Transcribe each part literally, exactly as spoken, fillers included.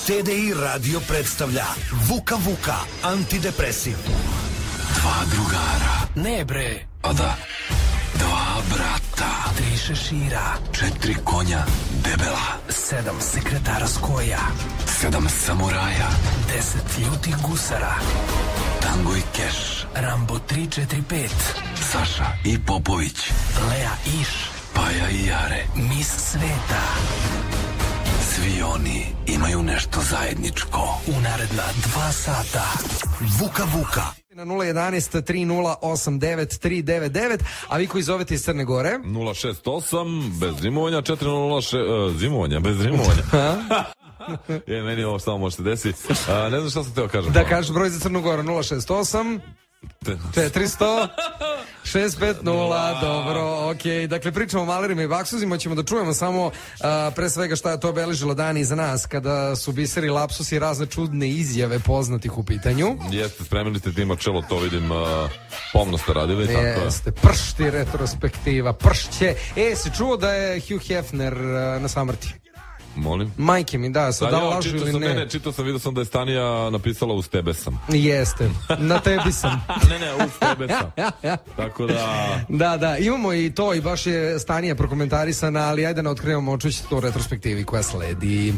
T D I radio predstavlja Vuka Vuka, antidepresiv. Dva drugara. Ne bre. A da. Dva brata. Tri šešira. Četiri konja debela. Sedam sekretara skoja. Sedam samuraja. Deset ljutih gusara. Tango i Keš. Rambo tri četiri pet. Saša i Popović. Lea Iš. Paja i Jare. Mis sveta. Svi oni imaju nešto zajedničko. U naredna dva sata. Vuka Vuka. Na nula jedanaest tri nula osam devet tri devet devet, a vi koji zovete iz Crne Gore nula šest osam bez zimovanja četiri nula šest uh, zimovanja bez zimovanja. Je, meni ovo samo možete desiti. Uh, ne znam šta sam teo kažem. Da kažeš broj za Crnu Goru nula šest osam četiristo šest pet nula. Dobro, okej. Dakle, pričamo o malerima i baksuzima, ćemo da čujemo samo uh, pre svega šta je to obeležilo dan iza nas, kada su biseri, lapsusi i razne čudne izjave poznatih u pitanju. Jeste, spremili ste tim čelo, to vidim, uh, pomno ste radili. Jeste, pršti retrospektiva, pršće. E, si čuo da je Hugh Hefner uh, na samrti? Molim? Majke mi, da, sad da lažu ili ne. Ne, ne, čitao sam, vidio sam da je Stanija napisala uz tebe sam. Jeste, na tebi sam. Ne, ne, uz tebe sam. Tako da... Da, da, imamo i to i baš je Stanija prokomentarisana, ali ajde ne otkrivamo, čućete to u retrospektivi koja sledi.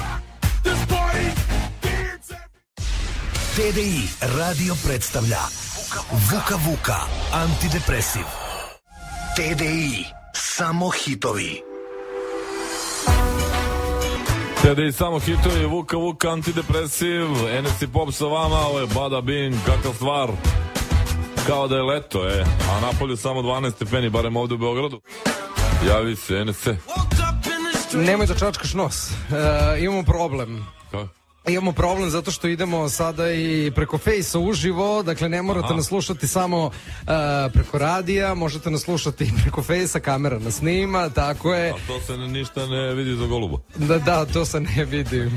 T D I radio predstavlja Vuka Vuka, antidepresiv. T D I, samo hitovi. T D I samo hitovi, Vuka Vuka, antidepresiv, N S I Pop sa vama, ovo je Bada Bing, kakva stvar, kao da je leto, e, a napolju samo dvanaest stepeni, barem ovdje u Beogradu. Javi se, N S E. Nemoj da čačkaš nos, e, imamo problem. Kako? Imamo problem zato što idemo sada i preko Face-a uživo, dakle ne morate Aha. nas slušati samo uh, preko radija, možete nas slušati i preko Face-a, kamera nas snima, tako je. A to se ništa ne vidi za golubo. Da, da, to se ne vidi.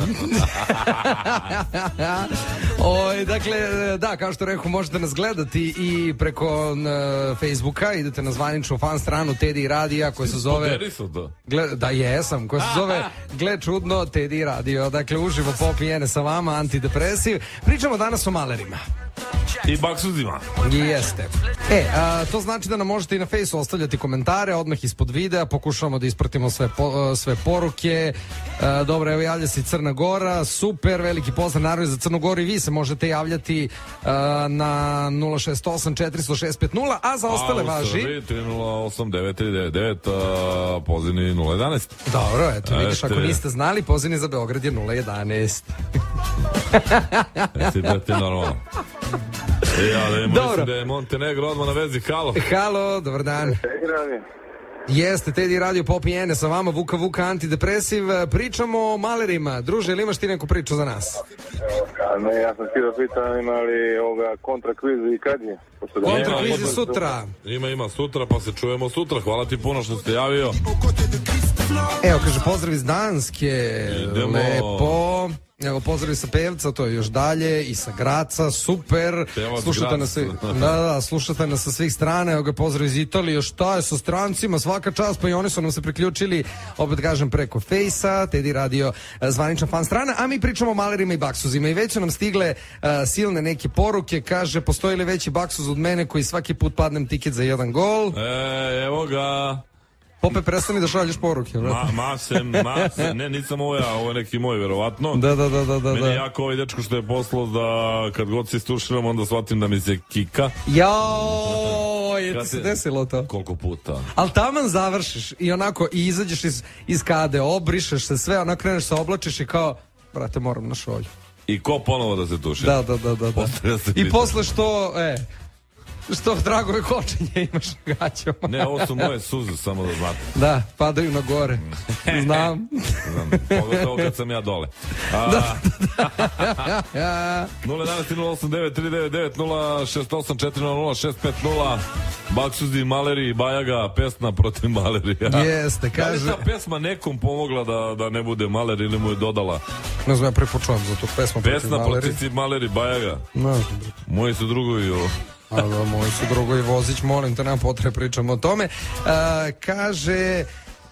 Oj, dakle, da, kao što rekao, možete nas gledati i preko uh, Facebooka, idete na zvaničnu fan stranu T D I radija koja se zove... Poderi su to. Gle, da, jesam, koja se zove Gle čudno T D I radio, dakle uživo popijene sa vama, antidepresiv. Pričamo danas o malerima. I baksuzima. Jeste. E, a, to znači da nam možete i na Fejsu ostavljati komentare, odmah ispod videa, pokušavamo da ispratimo sve, po, sve poruke. A, dobro, evo javlja se i Crna Gora, super, veliki pozdrav naravno za Crnu Goru i vi se možete javljati a, na nula šest osam četiristo šest pet nula, a za ostale važi tri nula osam devet tri devet devet, pozivni nula jedanaest. Dobro, eto, vidiš, ako niste znali, pozivni za Beograd je nula jedanaest. Jesi da ti normalno. Ja, da je mislim da je Montenegro odmah na vezi. Halo. Halo, dobar dan. Jeste, T D I radio Pop i Ene sa vama, Vuka Vuka, antidepresiv. Pričamo o malerima. Druže, ili imaš ti neku priču za nas? Evo, ne, ja sam htio da pitam, ima li ovoga kontra kviz i kad je? Kontra kviz je sutra. Ima, ima sutra, pa se čujemo sutra. Hvala ti puno što ste javio. Evo, kaže, pozdrav iz Danske. Idemo. Lepo. Evo, pozdrav sa Pevca, to je još dalje, i sa Graca, super. Pevac slušate nas, da, da, slušate nas sa svih strana. Evo ga, pozdrav iz Italije, šta je sa strancima, svaka čast, pa i oni su nam se priključili, opet kažem, preko Fejsa, T D I radio zvanična fan strana, a mi pričamo o malerima i baksuzima i već su nam stigle uh, silne neke poruke. Kaže, postoji li veći baksuz od mene koji svaki put padnem tiket za jedan gol? E, evo ga. Pope, prestani da šalješ poruke. Ma, masem, masem, ne, nisam ovo ja, ovo je neki moj, verovatno. Da, da, da, da, da. Meni je jako ovaj dečko što je poslao da kad god se istuširam, onda shvatim da mi se kika. Jao, je ti se desilo to? Koliko puta. Ali taman završiš i onako, i izađeš iz, iz kade, obrišeš se sve, onako kreneš se oblačiš i kao, brate, moram na šolju. I ko ponovo da se tuši? Da, da, da, da, da. I posle što, e... Što dragove kočenje imaš na gaćama. Ne, ovo su moje suze, samo da znate. Da, padaju na gore. Znam. Znam, pogotovo kad sam ja dole. A, da, da. nula jedan nula osam devet tri devet devet nula šest osam četiri nula nula šest pet nula. Baksuzi, maleri, Bajaga, pesma protiv malerija. Jeste, kaže. Da li ta pesma nekom pomogla da, da ne bude maler ili mu je dodala? Ne znam, ja prepočuvam za to. Pesma protiv pesma maleri. Pesma protiv maleri, Bajaga. No. Moji su drugovi ovo. A da, moji su drugovi Vozić, molim te, nam potrebe pričamo o tome. A, kaže...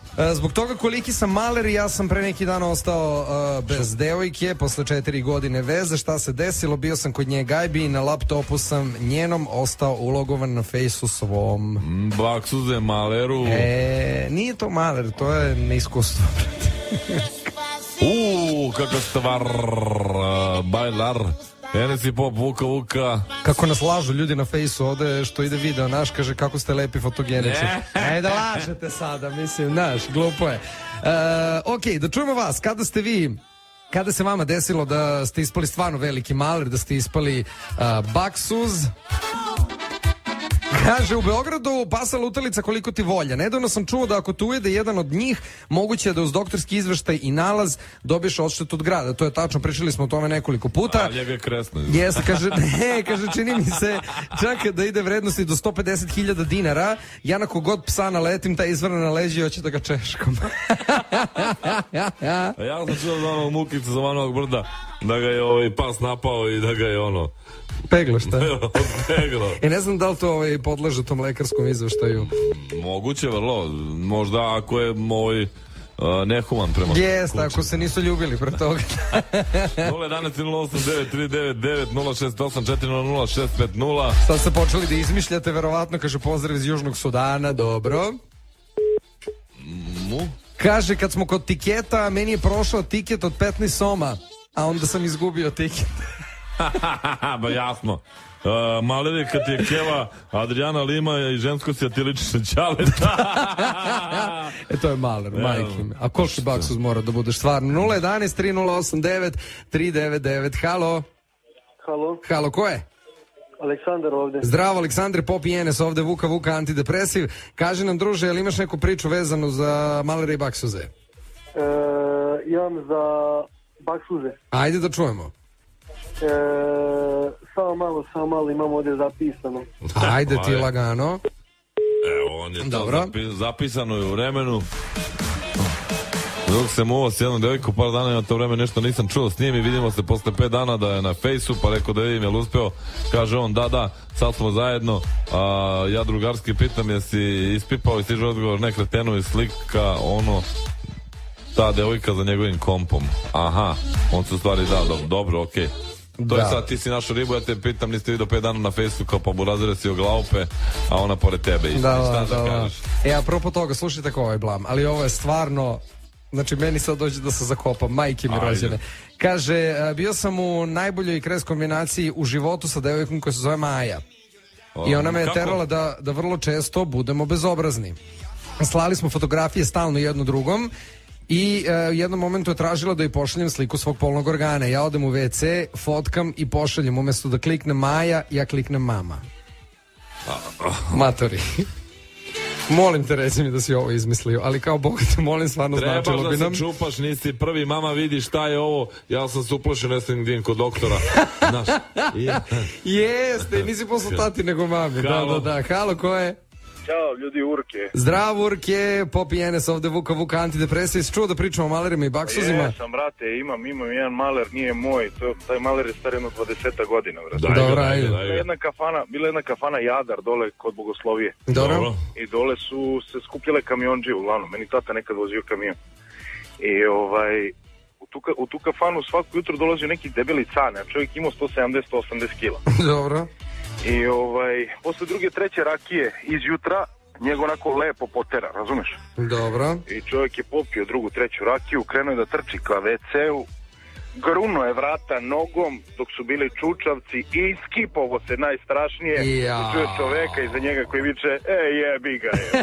Zbog toga koliki sam maler, ja sam pre neki dan ostao uh, bez devojke posle četiri godine veze. Šta se desilo? Bio sam kod nje gajbi i na laptopu sam njenom ostao ulogovan na fejsu svom. Baksuze maleru. E, nije to maler, to je neiskustvo. Uuu, kakav stvar, uh, bajlar. N S I Pop, Vuka Vuka. Kako nas lažu ljudi na fejsu ovde što ide video, naš, kaže kako ste lepi fotogenični. E, da lažete sada, mislim, naš, glupo je. Uh, ok, da čujemo vas, kada ste vi, kada se vama desilo da ste ispali stvarno veliki maler, da ste ispali uh, baksuz? Kaže, u Beogradu pasa lutalica koliko ti volja. Nedavno sam čuo da ako te ujede jedan od njih, moguće je da uz doktorski izveštaj i nalaz dobiješ odštetu od grada. To je tačno, pričali smo o tome nekoliko puta. A njega je kresno. Jeste, kaže, ne, kaže, čini mi se čak da ide vrednosti do sto pedeset hiljada dinara. Ja na kogod psa naletim, taj izvrne na leđi i hoće da ga češkom. A ja sam čuo za onog Mukica, za onog brda, da ga je ovaj pas napao i da ga je ono... Peglo, šta? Peglo. E, ne znam da li to ovaj, podleže tom lekarskom izveštaju. Moguće, vrlo. Možda ako je ovaj... Uh, nehuman prema Jeste, ako se nisu ljubili pre toga. nula jedan nula osam devet tri devet devet nula šest osam četiri nula nula šest pet nula. Sad ste počeli da izmišljate, verovatno, kaže pozdrav iz Južnog Sudana, dobro. Mu? Kaže, kad smo kod tiketa, meni je prošao tiket od petnaest soma, a onda sam izgubio tiket. Ba jasno. Uh, Maleri kad je Keva, Adriana Lima i žensko si atilično ćaleta. E to je maler, majke mi. A koliki baksuz mora da budeš stvarno? nula jedan tri nula osam devet tri devet devet. Halo. Halo. Halo, ko je? Aleksandar ovde. Zdravo, Aleksandre, Pop i Enes ovde, Vuka Vuka, antidepresiv. Kaži nam, druže, jel imaš neku priču vezanu za malere i baksuze? E, imam za baksuze. Ajde da čujemo. E, samo malo, samo malo imam ovdje zapisano. Ajde ti lagano. Evo, on je to Dobro. zapi, zapisano je u vremenu. Dok se muo s jednom devojkom par dana, na to vreme nešto nisam čuo s njim i vidimo se posle pet dana da je na fejsu, pa rekao da vidim je li uspeo. Kaže on, da, da, sad smo zajedno. A, ja drugarski pitam jesi ispipao i stiže odgovor, ne kretenu i slika, ono, ta devojka za njegovim kompom. Aha, on se u stvari da, dobro, dobro, okej. Okay. To Da. je sad, ti si našo ribu, ja te pitam, niste vidio pet dana na fejsu kao pa burazire si o glaupe, a ona pored tebe. I, Da, šta da, da, da. kažeš? E, apropo toga, slušajte ko ovaj blam, ali ovo je stvarno, znači meni sad dođe da se zakopam, majke mi Ajde. rođene. Kaže, a, bio sam u najboljoj kres kombinaciji u životu sa devojkom koja se zove Maja. I ona me je Kako? terala da, da vrlo često budemo bezobrazni. Slali smo fotografije stalno jedno drugom i e, u jednom momentu je tražila da joj pošaljem sliku svog polnog organa. Ja odem u ve ce, fotkam i pošaljem. Umesto da kliknem Maja, ja kliknem mama. Matori. Molim te, reci mi da si ovo izmislio, ali kao Boga te molim, stvarno Trebaš značilo da bi se nam. čupaš, nisi prvi, mama vidi šta je ovo, ja sam se uplašio, ne stim gdje kod doktora. Znaš, i- Jeste, nisi posle tati nego mami. Da, Halo. da, da. Halo, ko je? Ćao, ljudi, Urke. Zdravo, Urke, Pop i Enes ovde, Vuka Vuka, antidepresiv. Si čuo da pričamo o malerima i baksuzima? Jesam, brate, imam, imam jedan maler, nije moj, to, taj maler je star jedno dvadeset godina, brate. Daj ga, Dobro, daj ga, ajde. daj Bila ga. jedna kafana, bila jedna kafana Jadar dole kod Bogoslovije. Dobro. Dobro. I dole su se skupljale kamionđe, uglavnom, meni tata nekad vozio kamion. I ovaj, u tu, ka- u tu kafanu svako jutro dolazio neki debeli cane, a čovjek imao sto sedamdeset do osamdeset kila. Dobro. I ovaj, posle druge, treće rakije iz jutra, njega onako lepo potera, razumeš? Dobro. I čovjek je popio drugu, treću rakiju, krenuo je da trči ka ve ceu, grunuo je vrata nogom dok su bili čučavci i skipovo se najstrašnije. Ja. I čuje čoveka iza njega koji viče, e jebi ga je.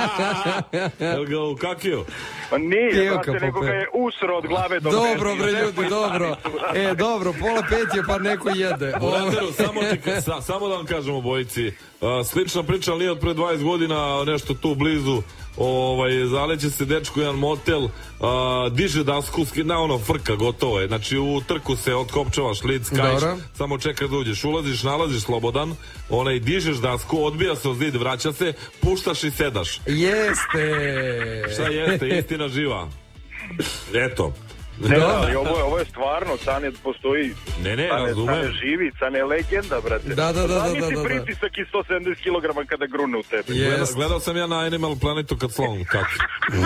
Jel ga ukakio? Pa nije, Kevka brate, nego pope. ga je usro od glave do Dobro, peti. bre, Lepo ljudi, i dobro. stanicu, brate. E, dobro, pola pet je pa neko jede. Burazeru, samo, ti, sa, samo da vam kažemo bojici, uh, slična priča, ali nije od pre dvadeset godina, nešto tu blizu, ovaj, zaleće se dečku jedan motel, uh, diže dasku, na ono frka, gotovo je, znači u trku se otkopčavaš lic, kajš, Dobro. samo čeka da uđeš, ulaziš, nalaziš slobodan, onaj, dižeš dasku, odbija se o zid, vraća se, puštaš i sedaš. Jeste. Šta jeste, istina živa. Eto. Ne, ali ovo je, ovo je stvarno, Cane postoji. Ne, ne, Cane, razumem. Cane živi, Cane je legenda, brate. Da, da, da, da, da, da, Zamisli da. pritisak i sto sedamdeset kilograma kada grune u tebi. Je. Gledao, gledao sam ja na Animal Planetu kad slon kaki.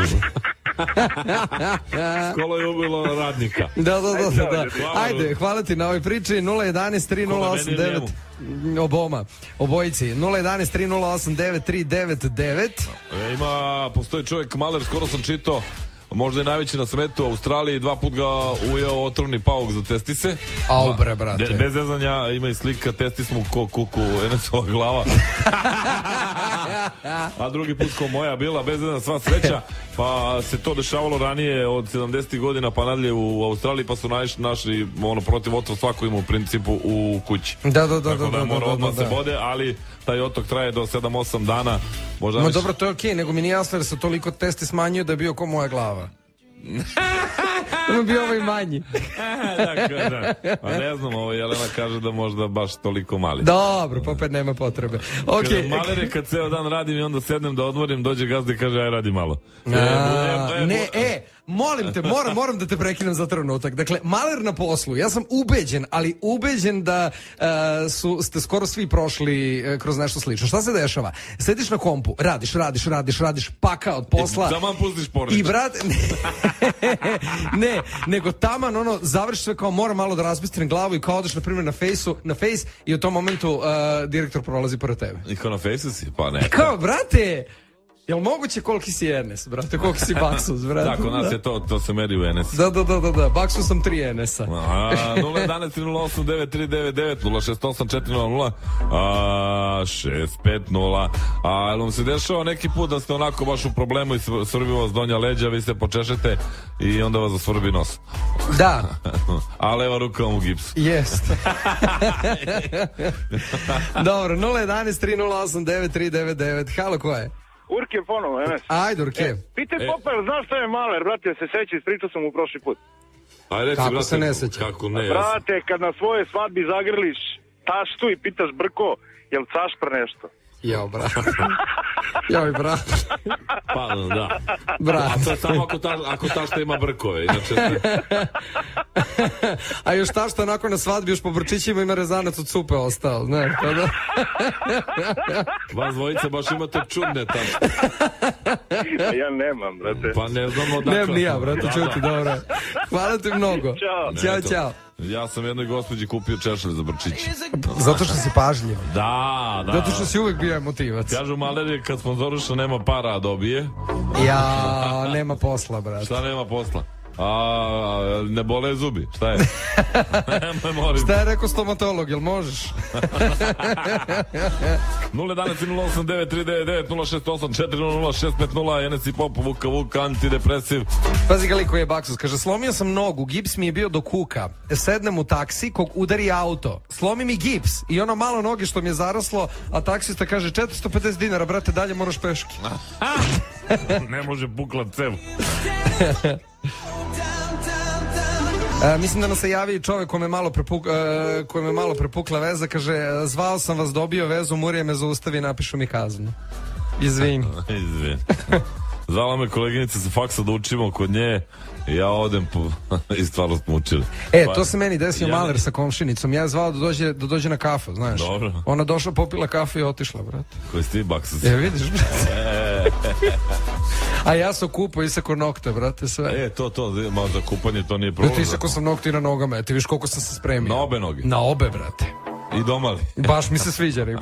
Skolo je ubilo radnika. Da, da, da, da, da. Hvala. Ajde, hvala ti na ovoj priči. nula jedanaest tri nula osam devet Oboma, obojici. nula jedanaest tri nula osam devet tri devet devet. E, Ima, postoji čovjek Maler, skoro sam čitao, možda je najveći na svetu, u Australiji, dva put ga ujeo otrovni pauk za testise. Au bre, brate. De, bez zezanja, ima i slika, testis mu ko kuku, Enesova glava. A drugi put ko moja bila, bez zezanja, sva sreća. Pa se to dešavalo ranije od sedamdesetih godina pa nadalje u Australiji, pa su naš, našli ono, protiv otrov svako ima u principu u kući. Da, da, da, Tako da, da, da, mora da, odmah da, se da. bode, ali taj otok traje do sedam osam dana. Možda Ma već- dobro, to je okej, nego mi nije jasno jer se toliko testi smanjio da je bio ko moja glava. Da bi bio ovaj manji. Dakle, da. Pa ne znam, ovo Jelena kaže da možda baš toliko mali. Dobro, pa opet nema potrebe. Kaže, Okej. malere kad ceo dan radim i onda sednem da odmorim, dođe gazda i kaže aj radi malo. E, A, e, e, ne, e, molim te, moram, moram da te prekinem za trenutak. Dakle, maler na poslu, ja sam ubeđen, ali ubeđen da e, su, ste skoro svi prošli e, kroz nešto slično. Šta se dešava? Sediš na kompu, radiš, radiš, radiš, radiš, paka od posla. Taman pustiš pornič. I brat, ne, ne, nego taman ono, završiš sve kao moram malo da razbistrim glavu i kao odeš na primjer na fejsu, na face i u tom momentu uh, direktor prolazi pored tebe. I kao na fejsu si? Pa ne. Kao, brate, jel moguće koliki si Ernest, brate, koliki si Baksus, brate? Da, kod nas je to, to se meri u Enes. Da, da, da, da, da, Baksus sam tri Ernesa. A, nula jedanaest tri nula osam devet tri devet devet nula šest osam četiri nula nula a, šest pet nula. A jel vam se dešava neki put da ste onako baš u problemu i svrbi vas donja leđa, vi se počešete i onda vas zasvrbi nos. Da, A leva ruka vam u gipsu. jest. Dobro, nula jedanaest tri nula osam devet tri devet devet. Halo, ko je? Urke ponovo, Enes. Ajde, Urke. E, pitaj E. Popa, jel znaš šta je maler, brate, se seća, ispričao sam mu prošli put. Ajde, reci, Kako brate, se ne seća? Kako ne, ja sam- Brate, kad na svojoj svadbi zagrliš taštu i pitaš Brko, jel cašpr nešto? Jao, brat. Joj, brat. Pa, da. Brat. A to je samo ako ta, ako ta što ima brkove, inače... A još ta što nakon na svadbi još po brčićima ima rezanac od supe ostao, ne, pa da. Vas dvojice baš imate čudne tašte. A ja nemam, brate. Pa ne znam odakle. Nem ni ja, brate, Da, čuti, da. dobro. Hvala ti mnogo. Ćao. Ćao, Eto. ćao. Ja sam jednoj gospođi kupio češelj za brčiće. Zato što si pažljiv. Da, da. Zato što si uvek bio emotivac. Kažu maler je kad sponzoriša nema para a dobije. Ja, nema posla, brate. Šta nema posla? A, ne bole zubi, šta je? Nemoj, molim. Šta je rekao stomatolog, jel možeš? nula jedanaest nula osam devet tri devet devet nula šest osam četiri nula nula šest pet nula N S I Pop, Vuka Vuka, antidepresiv. Pazi ga liko je Baksus, kaže, slomio sam nogu, gips mi je bio do kuka, sednem u taksi, kog udari auto, slomi mi gips i ono malo noge što mi je zaraslo, a taksista kaže četiristo pedeset dinara, brate, dalje moraš peški. Ne može pukla cev. E, mislim da nam se javi čovjek kome malo, prepuk, e, kome malo prepukla veza, kaže, zvao sam vas, dobio vezu, Murije me zaustavi, napišu mi kaznu. Izvini. Izvin. Zvala me koleginica sa faksa da učimo kod nje i ja odem po... i stvarno smo učili. E, Pa, to se meni desio ja ne- maler sa komšinicom. Ja je zvao da dođe, da dođe na kafu, znaš. Dobro. Ona došla, popila kafu i otišla, brate. Koji si ti baksus? E, vidiš, brate. A ja sam kupao iseko nokte, brate, sve. E, to, to, ma za kupanje to nije Da problem. ti iseko sam nokte i na nogama, e, ti viš koliko sam se spremio. Na obe noge. Na obe, brate. I domali. Baš mi se sviđa, riba.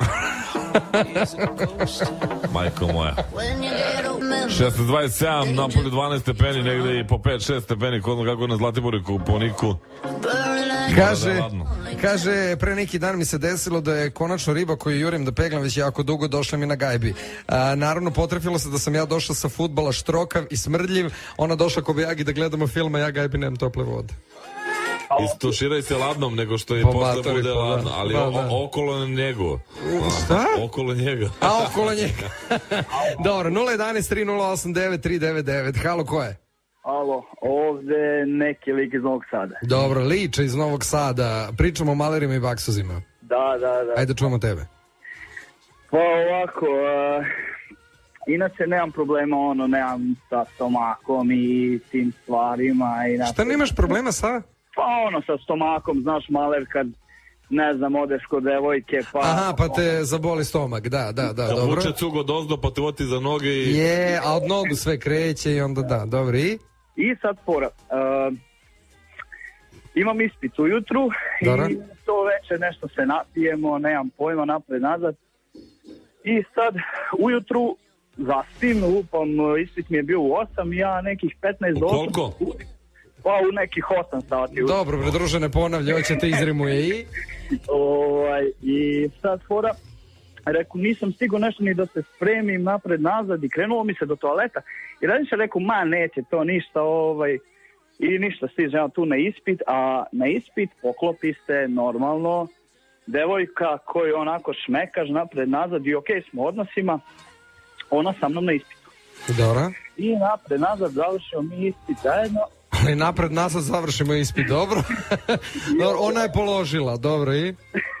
Majko moja. šesnaest dvadeset sedam, napolju dvanaest stepeni, negde i po pet šest stepeni, kod kako na Zlatiboru i Kuponiku. Kaže, Da, ladno. kaže, pre neki dan mi se desilo da je konačno riba koju jurim da peglam već jako dugo došla mi na gajbi. A, naravno, potrefilo se da sam ja došla sa fudbala štrokav i smrdljiv, ona došla ko bejagi da gledamo film, a ja gajbi nemam tople vode. Istuširaj se ladnom nego što i Po posle batori, bude pa da, ladno, ali da, o- da. okolo njegu. Šta? Okolo njega. A okolo njega. Dobro, nula jedanaest tri nula osam devet tri devet devet. Halo, ko je? Alo, ovde neki lik iz Novog Sada. Dobro, Liča iz Novog Sada. Pričamo o malerima i baksuzima. Da, da, da. Ajde, čujemo tebe. Pa ovako, uh, inače nemam problema, ono, nemam sa stomakom i tim stvarima. Inače, Šta nemaš problema sa? Pa ono, sa stomakom, znaš, maler, kad, ne znam, odeš kod devojke, pa... Aha, pa te zaboli stomak, da, da, da, Da dobro. vuče cugo dozdo, pa te voti za noge i... Je, a od nogu sve kreće i onda da, dobro, i? I sad fora, uh, imam ispit ujutru Dobro. i to veče nešto se napijemo, nemam pojma, napred nazad. I sad ujutru zaspim, lupam, ispit mi je bio u osam, ja nekih petnaest do osam. Koliko? Pa u nekih osam sati. Dobro, bre, druže, ne ponavlja, hoćete izrimuje i... Ovaj, I sad fora, reku, nisam stigao nešto ni da se spremim napred nazad i krenulo mi se do toaleta. I radiš reku, ma neće to ništa, ovaj, i ništa, stižem tu na ispit, a na ispit poklopi se normalno devojka koju onako šmekaš napred nazad i okej smo u odnosima, ona sa mnom na ispitu. Dobro. I napred nazad završimo mi ispit zajedno. Ali napred nazad završimo ispit, dobro. Dobro, ona je položila, dobro, i?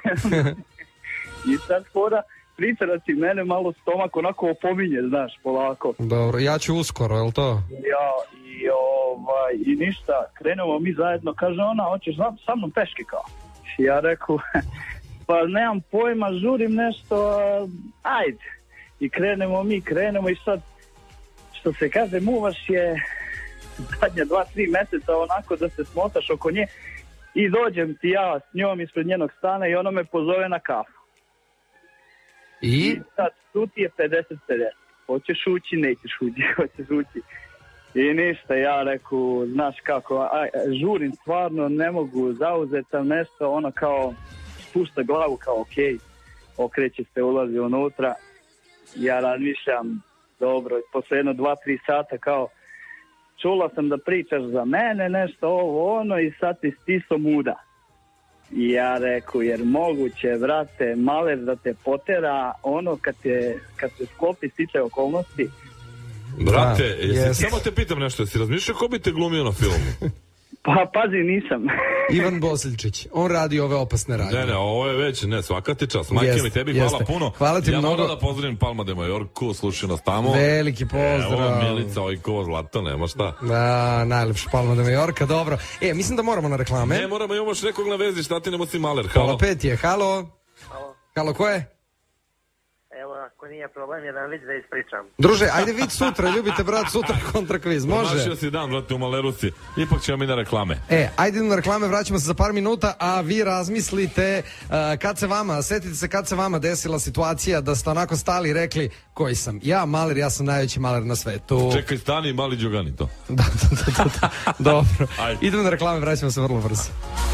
I sad fora, priča da ti mene malo stomak onako opominje, znaš, polako. Dobro, ja ću uskoro, je li to? Ja, i ovaj, i ništa, krenemo mi zajedno, kaže ona, hoćeš sa mnom peške kao? I ja reku, pa nemam pojma, žurim nešto, ajde. I krenemo mi, krenemo i sad, što se kaže, muvaš je zadnje dva, tri meseca onako da se smotaš oko nje i dođem ti ja s njom ispred njenog stana i ona me pozove na kafu. I? I sad, tu ti je pedeset pedeset. Hoćeš ući, nećeš ući, hoćeš ući. I ništa, ja reku, znaš kako, a, žurim stvarno, ne mogu, zauzetam nešto, ono kao, spušta glavu kao okej, okay, okreće se, ulazi unutra. Ja razmišljam, dobro, posle jedno dva, tri sata kao, čula sam da pričaš za mene, nešto ovo, ono, i sad ti stiso muda. I ja reku, jer moguće, vrate, maler da te potera, ono, kad, te, kad se sklopi stiče okolnosti. Brate, Da, jesi, jest. samo te pitam nešto, jesi razmišljao ko bi te glumio na filmu? Pa, pazi, nisam. Ivan Bosiljčić, on radi ove opasne radnje. Ne, ne, ovo je već, ne, svaka ti čast. Majke Jeste, mi, tebi jeste. hvala puno. Hvala ti ja mnogo. moram da pozdravim Palma de Majorku, slušaj nas tamo. Veliki pozdrav. Evo, Milica Ojkova, zlato, nema šta. Da, najlepša Palma de Majorka, dobro. E, mislim da moramo na reklame. Ne, moramo, imamo još nekog na vezi, šta ti nemo si maler, halo. Pola pet je, halo. Halo. Halo, ko je? Evo, ako nije problem, jedan vic da ispričam. Druže, ajde vid sutra, ljubite brat, sutra kontra kviz, može? Promašio si dan, brate, u Maleru si. Ipak ćemo mi na reklame. E, ajde na reklame, vraćamo se za par minuta, a vi razmislite uh, kad se vama, setite se kad se vama desila situacija da ste onako stali i rekli koji sam. Ja, maler, ja sam najveći maler na svetu. Čekaj, stani, mali Đugani to. Da, da, da, da, da. Dobro. Ajde. Idemo na reklame, vraćamo se vrlo brzo.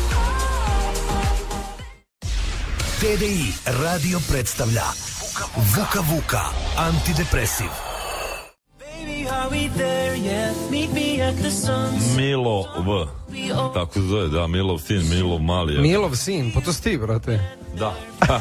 T D I radio predstavlja Vuka Vuka, antidepresiv. Milo V. Tako se zove, da, Milov sin, Milov mali. Milov sin, pa to si ti, brate. Da.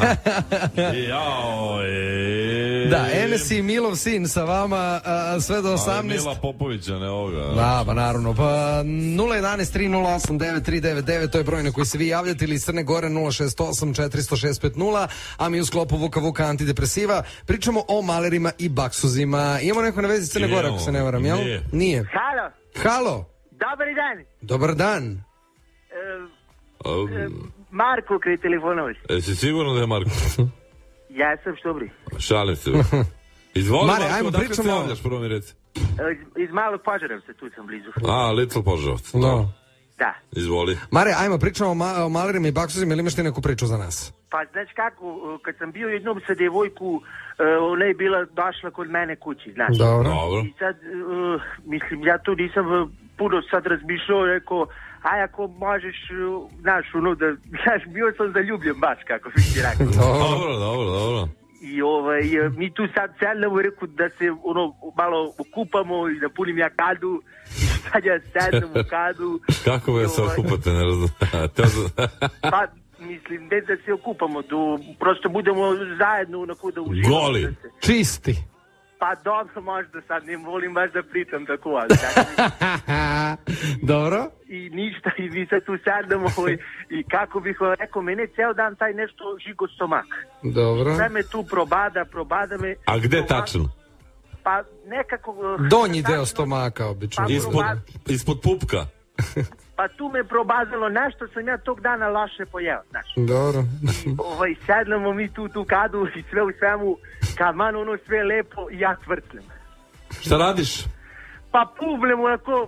Jao, e... Da, Enes i Milov sin sa vama a, sve do Ali osamnaest. Mila Popovića, ne ovoga. Da, pa naravno. Pa nula jedanaest tri nula osam devet tri devet devet, to je broj na koji se vi javljate, ili iz Crne Gore nula šest osam četiri nula šest pet nula, a mi u sklopu Vuka Vuka antidepresiva pričamo o malerima i baksuzima. Imamo neko na vezi Crne Gore, ako se ne varam, jel? Nije. Nije. Halo, Halo, dobar dan. dobar dan. E, Um, Marko kraj telefonović. Jesi sigurno da je Marko? Ja sam štobri. Šalim se. Izvoli, Mare, Marko, ajmo, odakle pričamo- se javljaš, prvo mi reci. E, iz malog Požarevca, tu sam blizu. A, Little Požarevac. No. Da. Izvoli. Mare, ajmo, pričamo o, ma- o malerima i baksuzima, ili imaš ti neku priču za nas? Pa znaš kako, kad sam bio jednom sa devojku, uh, ona je bila došla kod mene kući, znaš. Dobro. Dobro. I sad, uh, mislim, ja tu nisam uh, puno sad razmišljao, rekao, aj ako možeš, uh, znaš, ono da, znaš, bio sam zaljubljen baš, kako bi ti rekao. Dobro, dobro, dobro. I ovaj, uh, mi tu sad sednemo, rekao da se ono malo okupamo i da punim ja kadu, i sad ja sednem u kadu. Kako me I, se ovaj, okupate, ne razumijem. Teo sam- Pa, mislim, ne da se okupamo, da prosto budemo zajedno onako da uživamo. Goli. Da se- Čisti. Pa dobro, možda sad ne volim baš da pričam tako, ali tako. Dobro. I ništa, i mi sad tu sednemo i, i kako bih vam rekao, mene ceo dan taj nešto žigo stomak. Dobro. Sve me tu probada, probada me. A gde Stomak- tačno? Pa nekako... Donji deo stomaka, obično. Pa, Ispod, ispod pupka. Pa tu me probazilo nešto, sam ja tog dana laše pojeo, znaš. Dobro. Ovaj, sednemo mi tu, tu kadu i sve u svemu, kad man ono sve lepo i ja tvrtlem. Šta radiš? Pa pubnem onako...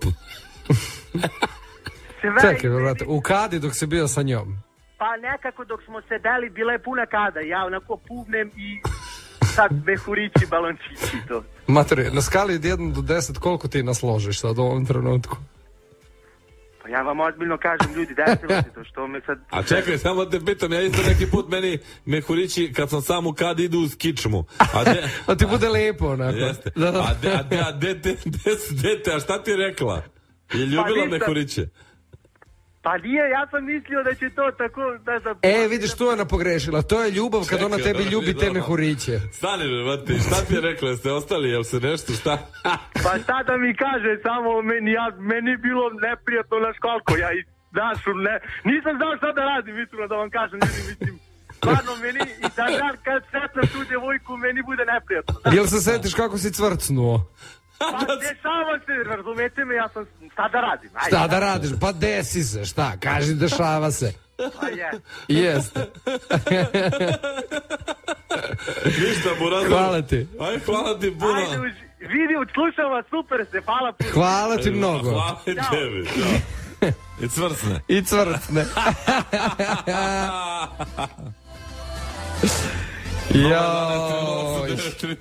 Sve Čekaj, ide- vrate, u kadi dok si bio sa njom. Pa nekako dok smo sedeli, bila je puna kada. Ja onako pubnem i sad behurići, balončići to. Mater, na skali od jedan do deset, koliko ti nasložiš sad u ovom trenutku? Pa ja vam ozbiljno kažem, ljudi, dajte vam to, što me sad... A čekaj, samo te pitam, ja isto neki put meni mehurići kad sam sam u kad idu uz kičmu. A de, A ti bude lepo, onako. jeste. Da, da. A de, a de, a dete, des, dete, a šta ti je rekla? Je ljubila ništa. mehuriće? Pa nije, ja sam mislio da će to tako... Da, da... E, vidiš, tu je ona pogrešila. To je ljubav kad ona Čekaj, tebi da, ljubi da, te da. mehuriće. Stani, bre, vati, šta ti je rekla? Jeste ostali, jel se nešto, šta? Pa šta da mi kaže, samo meni, ja, meni bilo neprijatno na školko, ja i dašu, ne, nisam znao šta da radim, iskreno da vam kažem, ljudi, mislim, stvarno meni, i da dan kad sretnem tu djevojku, meni bude neprijatno. Jel se setiš kako si cvrcnuo? Pa dešava se, razumete me, ja sam, šta da radim, ajde. Šta da radiš? Pa desi se, šta? Kaži, dešava se. Pa je. Jeste. Ništa, Burazor. Hvala ti. Aj, hvala ti puno. Ajde, uži, vidi, slušam vas, super ste, hvala puno. Hvala ti mnogo. Hvala i tebi. Ćao. I cvrcne. I cvrcne. Joj.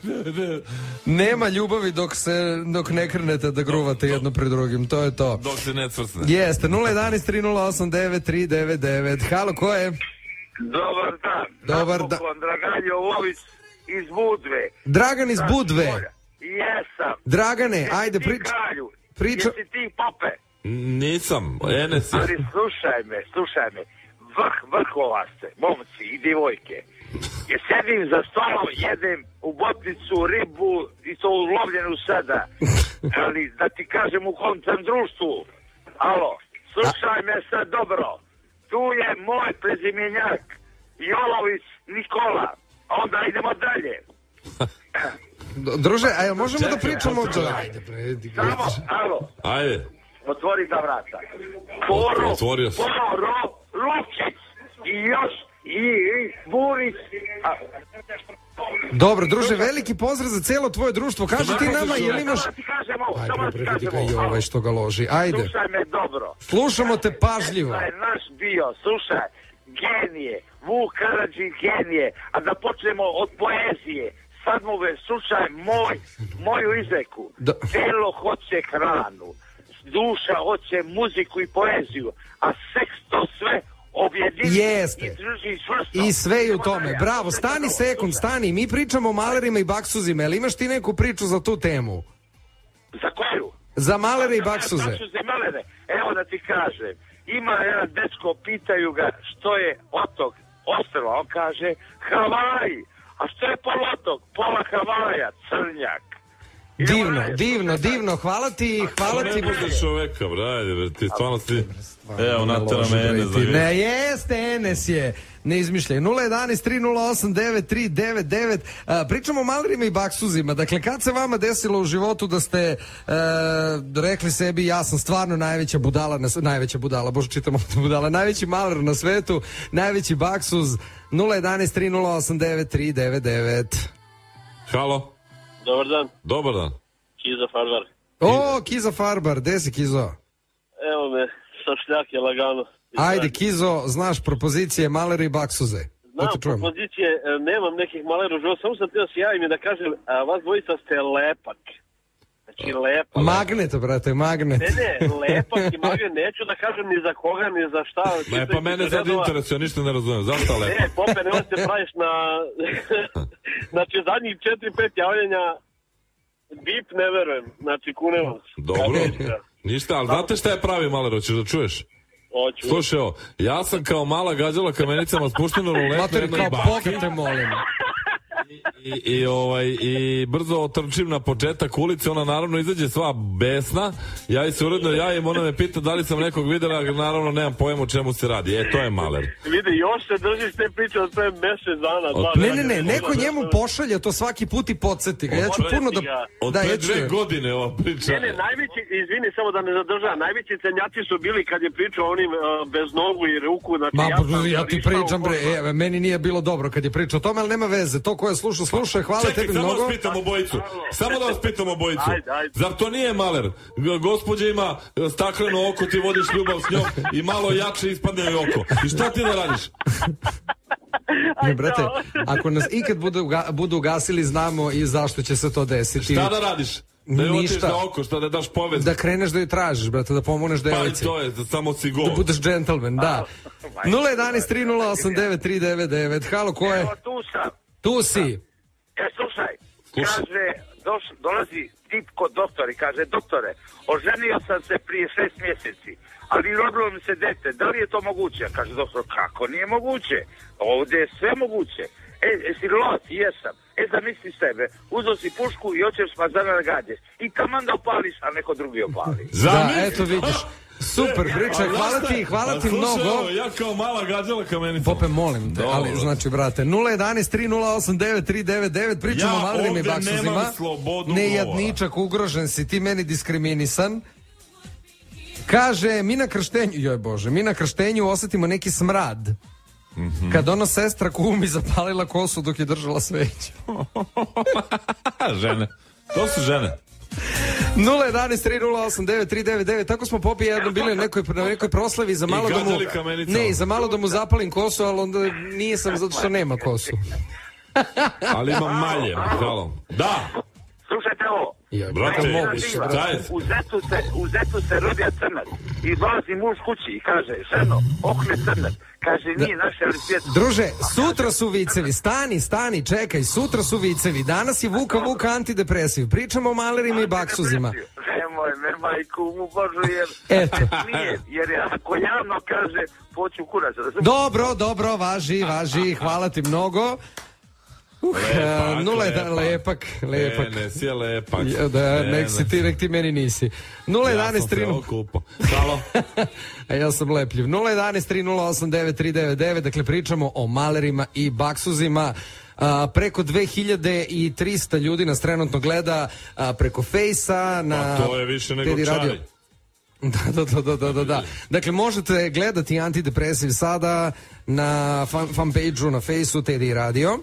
Nema ljubavi dok se dok ne krenete da gruvate jedno pred drugim, to je to. Dok se ne cvrcne. Jeste, nula jedan tri nula osam devet tri devet devet. Halo, ko je? Dobar dan. Dobar dan. Napokon, Dragan Jovović iz Budve. Dragan iz Budve. Jesam. Dragane, ajde, Ti priča. kralju. priča- Jesi ti pape? Nisam, Enes je. Ali slušaj me, slušaj me. Vrh, vrhova ste, momci i divojke. Ja sedim za stolom, jedem u botnicu, ribu i to ulovljenu sada. Ali da ti kažem u kom sam društvu. Alo, slušaj me sad dobro. Tu je moj prezimjenjak, Jolović Nikola. Onda idemo dalje. D- Druže, a jel možemo da Čekaj, pričamo o čekaj. Ajde, bre, di- Samo, alo, Ajde. otvori ga vrata. Poro, Otvorio sam. Poro, Lukić i još i, i Burić. A, Dobro, druže, veliki pozdrav za celo tvoje društvo. Kaži ti nama, jel imaš... samo da ti kažem ovo, Ajde, samo da ti bre, vidi kažem ga i ovo. ovaj što ga loži. Ajde, Slušaj me dobro. slušamo te pažljivo. Da je naš bio, slušaj, genije, Vuk Karadžić genije, a da počnemo od poezije. Sad mu ve, slušaj moj, moju izreku. Da. Telo hoće hranu, duša hoće muziku i poeziju, a seks to sve objedini Jeste. i drži čvrsto. I sve je u tome. Slušaj, Bravo, stani slušaj, sekund, slušaj. stani. Mi pričamo o malerima i baksuzima. Jel imaš ti neku priču za tu temu? Za koju? Za malere i baksuze. Baksuze i malere. Evo da ti kažem. Ima jedan dečko, pitaju ga što je otok, ostrvo. On kaže Havaji. A što je polotok? Pola Havaja, Crnjak. Idemo Divno, dalje. divno, divno. Hvala ti, hvala Ne ti. možeš čoveka, bre, ajde, bre, ti stvarno si... Evo, natera Loži, me bre, Enes za ti. vijest. Ne, jeste, Enes je. Ne izmišljaj. nula jedan tri nula osam devet tri devet devet. A, pričamo o malerima i baksuzima. Dakle, kad se vama desilo u životu da ste e, rekli sebi ja sam stvarno najveća budala, na, s- najveća budala, bože čitamo budala, najveći maler na svetu, najveći baksuz, nula jedan tri nula osam devet tri devet devet. Halo, Dobar dan, dobar dan. Kiza Farvar. O, Kiza Farbar, gde si Kizo? Evo me, šašljak je lagano. Ajde, Kizo, znaš propozicije maleri i baksuze. Znam, Da te čujem. propozicije, e, nemam nekih malera u životu, samo sam teo se javim i da kažem, a, vas dvojica ste lepak. Znači, lepak. Magnet, brate, magnet. Ne, ne, lepak i magnet, neću da kažem ni za koga, ni za šta. Ne, pa mene sad interesuje, ništa ne razumijem. Zašto lepo? Ne, Pope, ne se praviš na... znači, zadnjih četiri pet javljanja, bip ne verujem, znači, kunem vam se. Dobro. Ja, Ništa, ali znate šta je pravi maler, hoćeš da čuješ? hoću. Slušaj, evo, ja sam kao mala gađala kamenicama spušteno rulet na Materi, jednoj kao baki. Boga te molim. I I, i, ovaj, i brzo otrčim na početak ulice, ona naravno izađe sva besna, ja i se uredno javim, ona me pita da li sam nekog videla, naravno nemam pojma o čemu se radi, e to je maler. Vidi, još se držiš te priče od pre mjesec dana. Od, ne, ne, ne, neko njemu pošalje to svaki put i podsjeti ga, ja ću puno da... Od da, pre ja dve godine ova priča. Ne, ne, najveći, izvini samo da ne zadržam, najveći cenjaci su bili kad je pričao onim uh, bez nogu i ruku, znači Ma, ja sam... ja ti pričam, bre, e, meni nije bilo dobro kad je pričao o tome, ali nema veze, to ko je slušao, slušaj, hvala Čekaj, tebi samo mnogo. vas pitam obojicu, samo da vas pitam obojicu, Ajde, ajde. zar to nije maler? G- Gospođa ima stakleno oko, ti vodiš ljubav s njom i malo jače ispadne joj oko. I šta ti da radiš? Ne, brate, ako nas ikad budu, uga, budu ugasili, znamo i zašto će se to desiti. Šta da radiš? Da joj otiš Ništa. na oko, šta da daš povez? Da kreneš da ju tražiš, brate, da pomogneš Pa i devojci. to je, da samo si go. Da budeš džentlmen, da. nula jedan tri nula osam devet tri devet devet. Halo, ko je? Evo tu sam. Tu si. E, slušaj, Slušaj. kaže, doš, dolazi tip kod doktora i kaže, doktore, oženio sam se prije šest mjeseci, ali rodilo mi se dete, da li je to moguće? Kaže doktor, kako nije moguće? Ovdje je sve moguće. E, jesi lot? Jesam. E, zamisli sebe, uzeo si pušku i hoćeš smazana da gađeš. I taman da opališ, a neko drugi opali. Da, eto vidiš. Super, pričaj, hvala ti, hvala ti mnogo. Ja kao mala gađala kamenica. Pope, molim te, ali znači, brate, nula jedan tri nula osam devet tri devet devet, pričamo Ja o malerima i ovde baksuzima. nemam slobodu Ne govora. jadničak, ugrožen si, ti meni diskriminisan. Kaže, mi na krštenju, joj bože, mi na krštenju osetimo neki smrad. Mm-hmm. Kad ono sestra kumi zapalila kosu dok je držala sveću. Žene, to su žene. nula jedan tri nula osam devet tri devet devet. Tako smo Popi jednom bili na nekoj, na nekoj proslavi za malo da mu... gađali kamenicom. Ne, za malo da mu zapalim kosu, ali onda nije sam zato što nema kosu. Ali imam malje, halo. Da! Slušajte ovo. Joj, Brate, kako moguće, šta brate. je? U zetu se, u zetu se rodio crnac i dolazi muž kući i kaže, ženo, okne crnac. Kaže, nije naše, ali svijet. Druže, sutra su vicevi, stani, stani, čekaj, sutra su vicevi, danas je Vuka Vuka antidepresiv, pričamo o malerima i baksuzima. Nemoj me, majku mu Božu, jer... Eto. Nije, jer je, ako javno kaže, poću kurac. Dobro, dobro, važi, važi, hvala ti mnogo. Uh, Lepak, nula jedan, lepak. lepak, lepak. Ne, ne, si je lepak. Ja, da, Ne, nek si ne. ti, nek ti meni nisi. nula jedan Ja sam tri se okupao. Halo? A ja sam lepljiv. nula jedan tri nula osam devet tri devet devet, dakle pričamo o malerima i baksuzima. A, preko dve hiljade trista ljudi nas trenutno gleda a, preko Fejsa na Pa to je više nego Teddy Radio. čari. Da, da, da, da, da, da. Dakle, možete gledati antidepresiv sada na fan, fanpage-u na Fejsu Teddy Radio.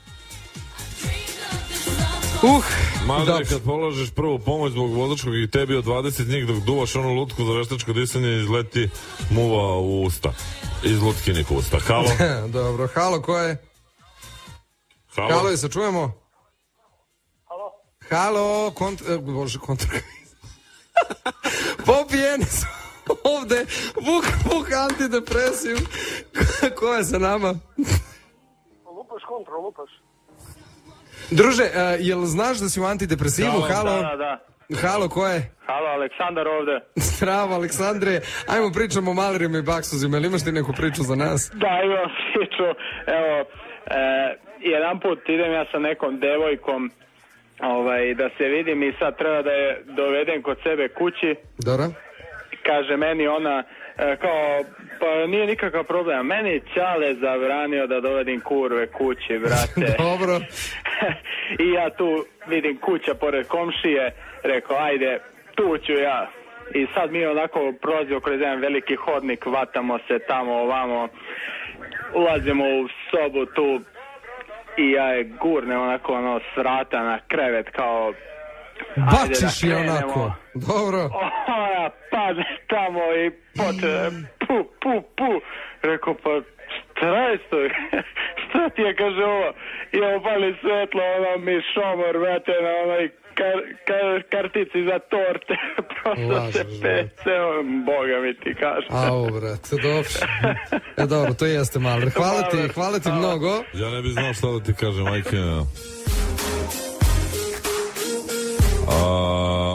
Uh, Madre, dobro. kad položeš prvu pomoć zbog vozačkog i tebi od dvadeset njih dok duvaš onu lutku za veštačko disanje izleti muva u usta. Iz lutkinih usta. Halo? Dobro, halo, ko je? Halo? Halo, je se čujemo? Halo? Halo, kont... e, bože, kontra... Popijeni su ovde, Vuk, Vuk antidepresiv. Ko je sa nama? Lupaš kontro, lupaš. Druže, uh, jel znaš da si u antidepresivu? Halo? Da, da, da. Halo, ko je? Halo, Aleksandar ovde. Zdravo, Aleksandre. Ajmo pričamo o malerima i baksuzima. Jel imaš ti neku priču za nas? Da, imam priču. Evo, e, jedan put idem ja sa nekom devojkom ovaj, da se vidim i sad treba da je dovedem kod sebe kući. Dobro. Kaže meni ona, e, kao, pa nije nikakav problem. Meni Ćale zabranio da dovedim kurve kući, brate. Dobro. I ja tu vidim kuća pored komšije, rekao, ajde, tu ću ja. I sad mi onako prolazimo kroz jedan veliki hodnik, vatamo se tamo ovamo, ulazimo u sobu tu i ja je gurnem onako ono s vrata na krevet kao Bačiš je onako. Dobro. Ona padne tamo i počne pu, pu, pu. Rekao, pa šta je to? Šta ti je, kaže ovo? I opali svetlo, ono mi šomor, vrate, na onoj kar, kar, kartici za torte. Prosto Lažeš, se pece, Boga mi ti kaže. Au, brate, dobro. E, dobro, to jeste maler. Hvala ti, hvala ti mnogo. Ja ne bih znao šta da ti kažem, majke. A,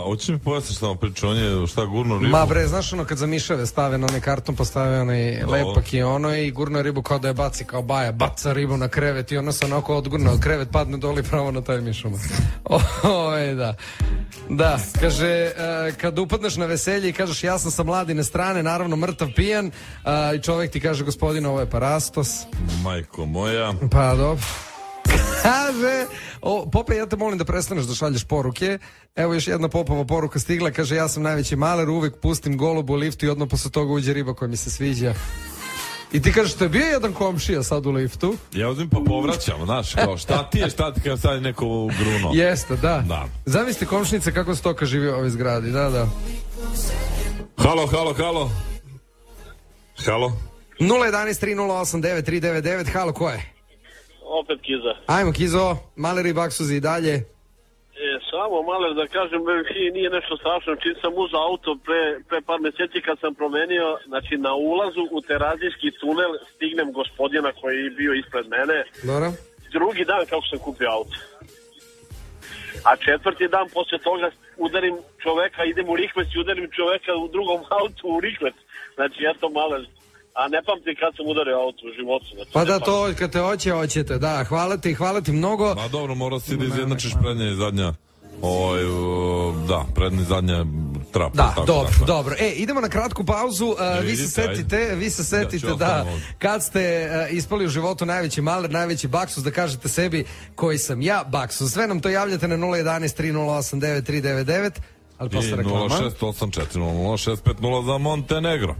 hoće mi pojasniš samo priču, on je šta gurno ribu? Ma bre, znaš ono kad za miševe stave na onaj karton, postave onaj lepak i ono i gurno ribu kao da je baci, kao Baja, baca ribu na krevet i ono se onako odgurno od krevet, padne doli pravo na taj mišoma. Oj, da. Da, kaže, uh, kad upadneš na veselje i kažeš ja sam sa mladine strane, naravno mrtav pijan, uh, i čovjek ti kaže gospodine, ovo je parastos. Majko moja. Pa dobro. Kaže, o, Pope, ja te molim da prestaneš da šalješ poruke. Evo još jedna Popova poruka stigla, kaže ja sam najveći maler, uvek pustim golubu u liftu i odmah posle toga uđe riba koja mi se sviđa. I ti kažeš, to je bio jedan komšija sad u liftu. Ja uzim pa povraćam, znaš, kao šta ti je, šta ti kad sad je neko gruno. Jeste, da. Da. Zamislite komšnice kako stoka živi u ovoj zgradi, da, da. Halo, halo, halo. Halo. nula jedan tri nula osam devet tri devet devet, halo, ko je? Opet Kiza. Ajmo, Kizo, maleri, baksuzi i dalje. E, samo maler da kažem, nije nešto strašno, čim sam uzao auto pre, pre par mjeseci kad sam promenio, znači na ulazu u Terazijski tunel stignem gospodina koji je bio ispred mene. Dobro. Drugi dan kako sam kupio auto. A četvrti dan posle toga udarim čoveka, idem u rikvec i udarim čoveka u drugom autu u rikvec. Znači, eto maler. A ne pamtim kad sam udario auto u životu. Znači, pa da to, kad te hoće, hoćete, da, hvala ti, hvala ti mnogo. Ma dobro, mora si da izjednačiš prednja i zadnja, ovaj, da, prednja i zadnja trapa. Da, tako, dobro, tako. dobro. E, idemo na kratku pauzu, uh, vi vidite, se setite, ajde. vi se setite Ja, da, kad ste uh, ispali u životu najveći maler, najveći baksus, da kažete sebi koji sam ja baksus. Sve nam to javljate na nula jedan tri nula osam devet tri devet devet, ali posle reklama. nula šest osam četiri nula nula šest pet nula za Montenegro.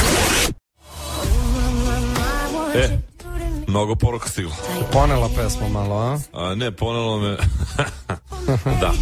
E, mnogo poruka stigla. Ponela pesma malo, a? A ne, ponelo me... da.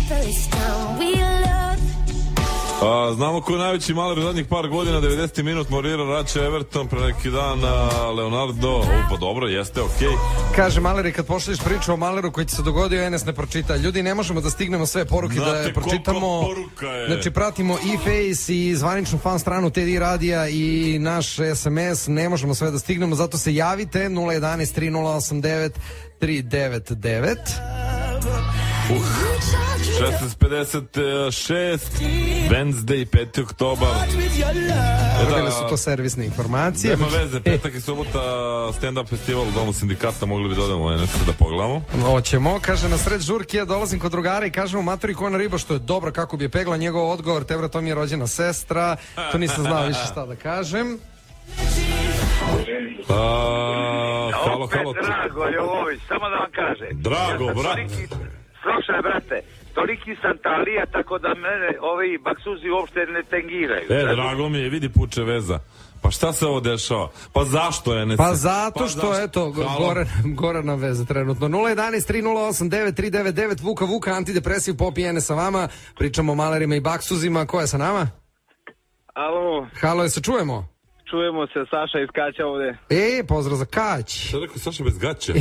A, znamo ko je najveći maler u zadnjih par godina, devedeseti minut, Morira, Raća, Everton, pre neki dan a, Leonardo, o, pa dobro, jeste, okej. Okay. Kaže Maleri, kad pošliš priču o Maleru koji ti se dogodio, Enes ne pročita. Ljudi, ne možemo da stignemo sve poruke. Znate, da pročitamo. Znači, pratimo i Face i zvaničnu fan stranu T D radija i naš S M S, ne možemo sve da stignemo, zato se javite nula jedan tri nula osam devet tri devet devet. Uh, šesnaest pedeset šest, Wednesday, peti oktobar. Bile da, su to servisne informacije. Nema veze, petak i subota stand-up festival u Domu sindikata, mogli bi dodamo nešto da pogledamo. Hoćemo, kaže na sred žurke, ja dolazim kod drugara i kažem mu maturi ko na riba, što je dobro, kako bi je pegla, njegov odgovor, te to mi je rođena sestra, to nisam znao više šta da kažem. Uh, halo, opet halo. Drago Jovović, samo da vam kaže. Drago, ja brat. Toliki, slušaj, brate, toliki sam talija, tako da mene ovi baksuzi uopšte ne tengiraju. E, znači, drago mi je, vidi puče veza. Pa šta se ovo dešava? Pa zašto je ne? Pa zato što, pa eto, gore, gore na veze trenutno. nula jedan tri nula osam devet tri devet devet, Vuka Vuka, antidepresiv, pop i Ene sa vama. Pričamo o malerima i baksuzima. Ko je sa nama? Alo. Halo, je se čujemo? Čujemo se, Saša iz Kaća ovde. E, pozdrav za Kać. Šta rekao Saša bez gaće?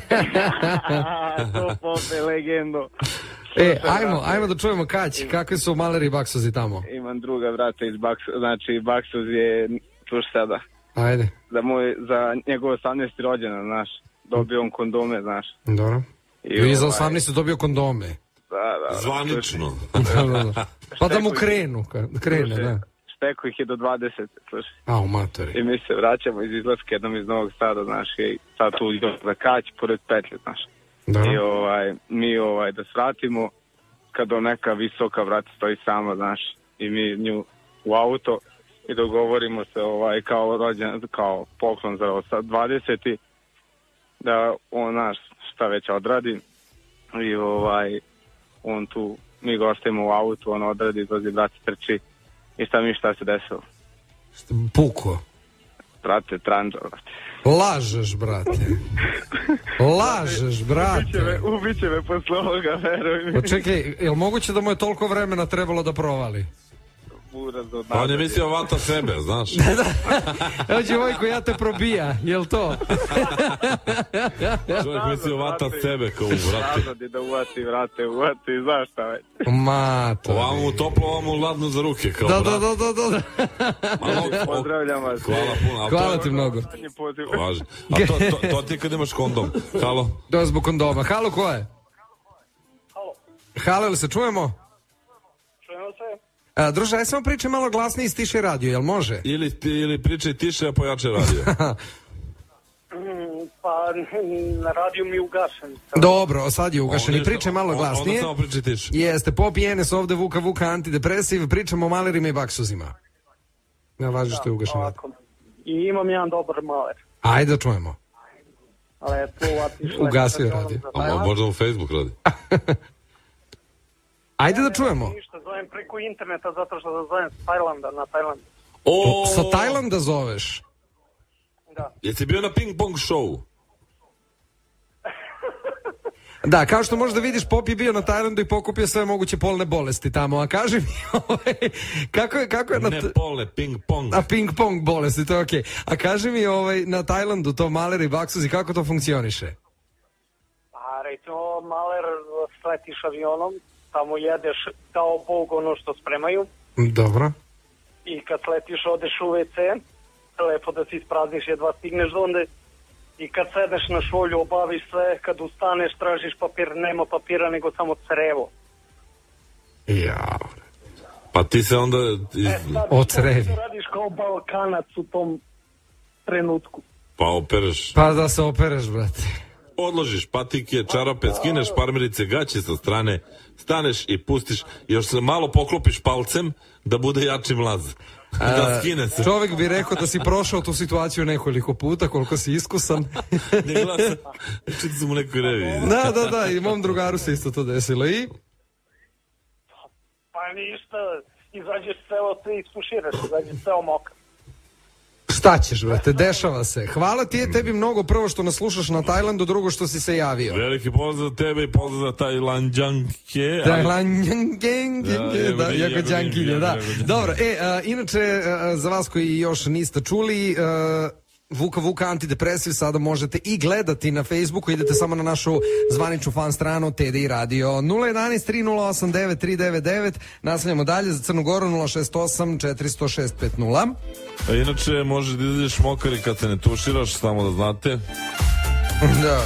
To pope legendo. E, ajmo, ajmo da čujemo Kać, kakvi su maleri i baksuzi tamo? Imam druga brata iz Baksu, znači baksuz je tuš sada. Ajde. Za moj, za njegov osamnaesti rođendan, znaš, dobio on kondome, znaš. Dobro. I, I za osamnaesti dobio kondome. Da, da. Zvanično. Da, da, da. Pa da mu krenu, krene, da. Štekao ih je do dvadeset, slušaj. A, u matori. I mi se vraćamo iz izlaska jednom iz Novog Sada, znaš, i sad tu idemo za Kać, pored petlje, znaš. Da. I ovaj, mi ovaj, da svratimo, kad on neka visoka vrata stoji sama, znaš, i mi nju u auto i dogovorimo se ovaj, kao rođen, kao poklon za dvadeseti, da on, znaš, šta već odradi i ovaj, on tu, mi ga ostavimo u autu, on odradi, dozi brat trči. I šta mi šta se desilo? Puko. Brate, tranđo, brate. Lažeš, brate. Lažeš, brate. Ubiće me, ubiće me posle ovoga, veruj mi. Pa čekaj, je li moguće da mu je toliko vremena trebalo da provali? Pa on je mislio vata sebe, znaš. Evo Đevojko, ja te probija, jel to? Čovjek mislio vata sebe kao u vrati. Razadi da uvati, vrate, uvati, znaš šta već. Mato. Ovamo mu toplo, ovamo mu ladno za ruke. Kao da, da, da, da, da. Pozdravljam vas. Hvala puno. Hvala ti mnogo. Važi. A to, to, to ti kad imaš kondom. Halo? Da, zbog kondoma. Halo, ko je? Halo. Halo, ili se čujemo? Čujemo Čujemo se. A, druže, aj samo pričaj malo glasnije i stiše radio, jel može? Ili, ili pričaj tiše, a pojače radio. Mm, pa na radiju mi je ugašen. Dobro, sad je ugašen i pričaj malo on, glasnije. Onda samo pričaj tiše. Jeste, Pop i Enes ovde, Vuka Vuka, antidepresiv, pričamo o malerima i baksuzima. Ja važi što je ugašen. Ovako. I imam jedan dobar maler. Ajde da čujemo. Lepo, otišle. Ugasio je radio. A možda u Facebook radi. Ajde da čujemo. Ništa, zovem preko interneta zato što da zovem s Tajlanda, na Tajlandu. O, Sa Tajlanda zoveš? Da. Jesi bio na ping pong show? Da, kao što možda vidiš, Pop je bio na Tajlandu i pokupio sve moguće polne bolesti tamo. A kaži mi, ovaj, kako je, kako je na... Ne polne, ping pong. A ping pong bolesti, to je okej. Okay. A kaži mi, ovaj, na Tajlandu, to maler i baksuzi, kako to funkcioniše? Pa, recimo, maler sletiš avionom, tamo jedeš kao bog ono što spremaju. Dobro. I kad sletiš, odeš u ve ce, lepo da si isprazniš, jedva stigneš onda. I kad sedneš na šolju, obaviš sve, kad ustaneš, tražiš papir, nema papira, nego samo crevo. Ja. Pa ti se onda... E, sad, Ocrevi. Ti radiš kao Balkanac u tom trenutku. Pa opereš. Pa da se opereš, brate. Odložiš patike, čarape, skineš parmerice, gaće sa strane, staneš i pustiš, još se malo poklopiš palcem da bude jači mlaz. Da skine se. Čovjek bi rekao da si prošao tu situaciju nekoliko puta, koliko si iskusan. Ne glasa. Čuti sam u nekoj reviji. Da, da, da, i mom drugaru se isto to desilo. I? Pa ništa, izađeš ceo, ti ispuširaš, izađeš ceo mokar. Šta ćeš, brate, dešava se. Hvala ti je tebi mnogo, prvo što nas slušaš na Tajlandu, drugo što si se javio. Veliki pozdrav za tebe i pozdrav za Tajlandjanke. Tajlandjanke, da, da, jako džankinje, da. Dobro, e, a, inače, a, za vas koji još niste čuli, a, Vuka Vuka antidepresiv sada možete i gledati na Facebooku, idete samo na našu zvaničnu fan stranu T D I Radio. nula jedan tri nula osam devet tri devet devet, nastavljamo dalje za Crnu Goru nula šest osam četiri zero šest pet nula. A inače možeš da izađeš mokar i kad se ne tuširaš, samo da znate. Da.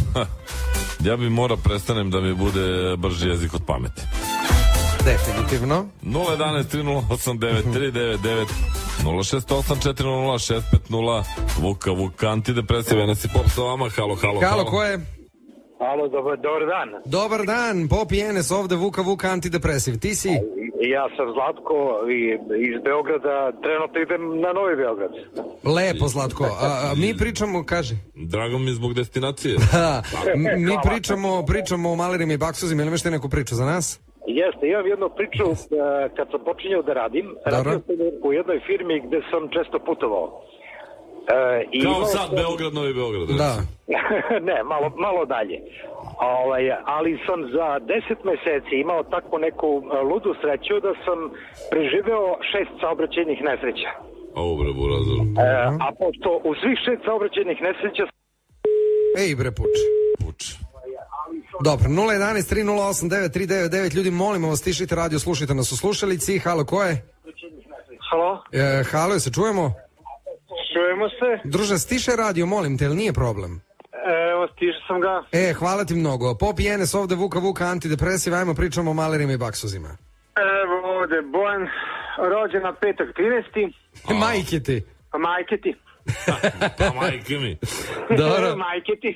Ja bi mora prestanem da mi bude brži jezik od pameti. Definitivno. nula jedan tri nula osam devet tri devet devet nula šest osam četiri nula šest pet nula. Vuka Vuka antidepresiv, Enes i Pop sa vama. Halo, halo, halo. Halo, ko je? Halo, dobar, dobar dan. Dobar dan, Pop i Enes ovde, Vuka Vuka antidepresiv. Ti si? Ja sam Zlatko i iz Beograda, trenutno idem na Novi Beograd. Lepo, Zlatko. A, a mi pričamo, kaže. Drago mi je zbog destinacije. Da, mi pričamo, pričamo o malerima i baksuzima, ili imaš ti neku priču za nas? Jeste, imam jednu priču uh, kad sam počinjao da radim. Radio sam u jednoj firmi gde sam često putovao. Uh, i Kao sad, sam... Beograd, Novi Beograd. Da. Ne, malo, malo dalje. Ovaj, ali sam za deset meseci imao tako neku uh, ludu sreću da sam preživeo šest saobraćajnih nesreća. Ovo bre, burazor. Uh, a pošto u svih šest saobraćajnih nesreća... Ej bre, puč. Puč. Dobro, nula jedan tri nula osam devet tri devet devet, ljudi, molimo vas, tišite radio, slušajte nas u slušalici. Halo, ko je? Halo? E, halo, se čujemo? Čujemo se. Druže, stiše radio, molim te, ili nije problem? Evo, stiše sam ga. E, hvala ti mnogo. Pop i Enes ovde, Vuka Vuka antidepresiv, ajmo pričamo o malerima i baksuzima. Evo ovde, Bojan, rođen na petak trinaesti. Majke ti. Majke ti. Pa majke mi. Dobro. Majke ti.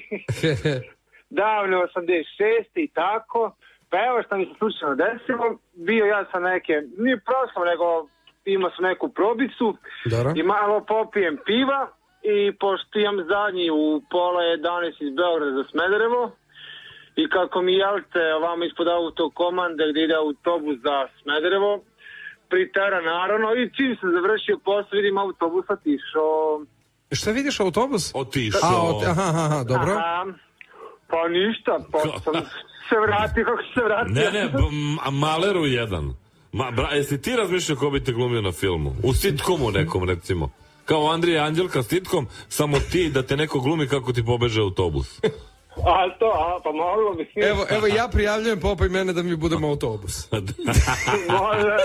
Davno osamdeset šeste i tako, pa evo što mi se slučajno desilo, bio ja sa neke, nije prošlo, nego imao sam neku probicu. Dobro. I malo popijem piva i pošto imam zadnji u pola jedanaest iz Beograda za Smederevo i kako mi jelte ovamo ispod auto komande gde ide autobus za Smederevo, pritera naravno i čim sam završio posao vidim autobus otišao. Šta vidiš, autobus? Otišao. A, ot, aha, aha, dobro. Aha. Pa ništa, pa sam se vratio kako se vratio. Ne, ne, b- Maleru jedan. Ma, bra, jesi ti razmišljao ko bi te glumio na filmu? U sitcomu nekom, recimo. Kao Andrija Anđelka sitcom, samo ti da te neko glumi kako ti pobeže autobus. A to, a, pa moglo bi. Evo, evo ja prijavljujem Popa i mene da mi budemo autobus. Može.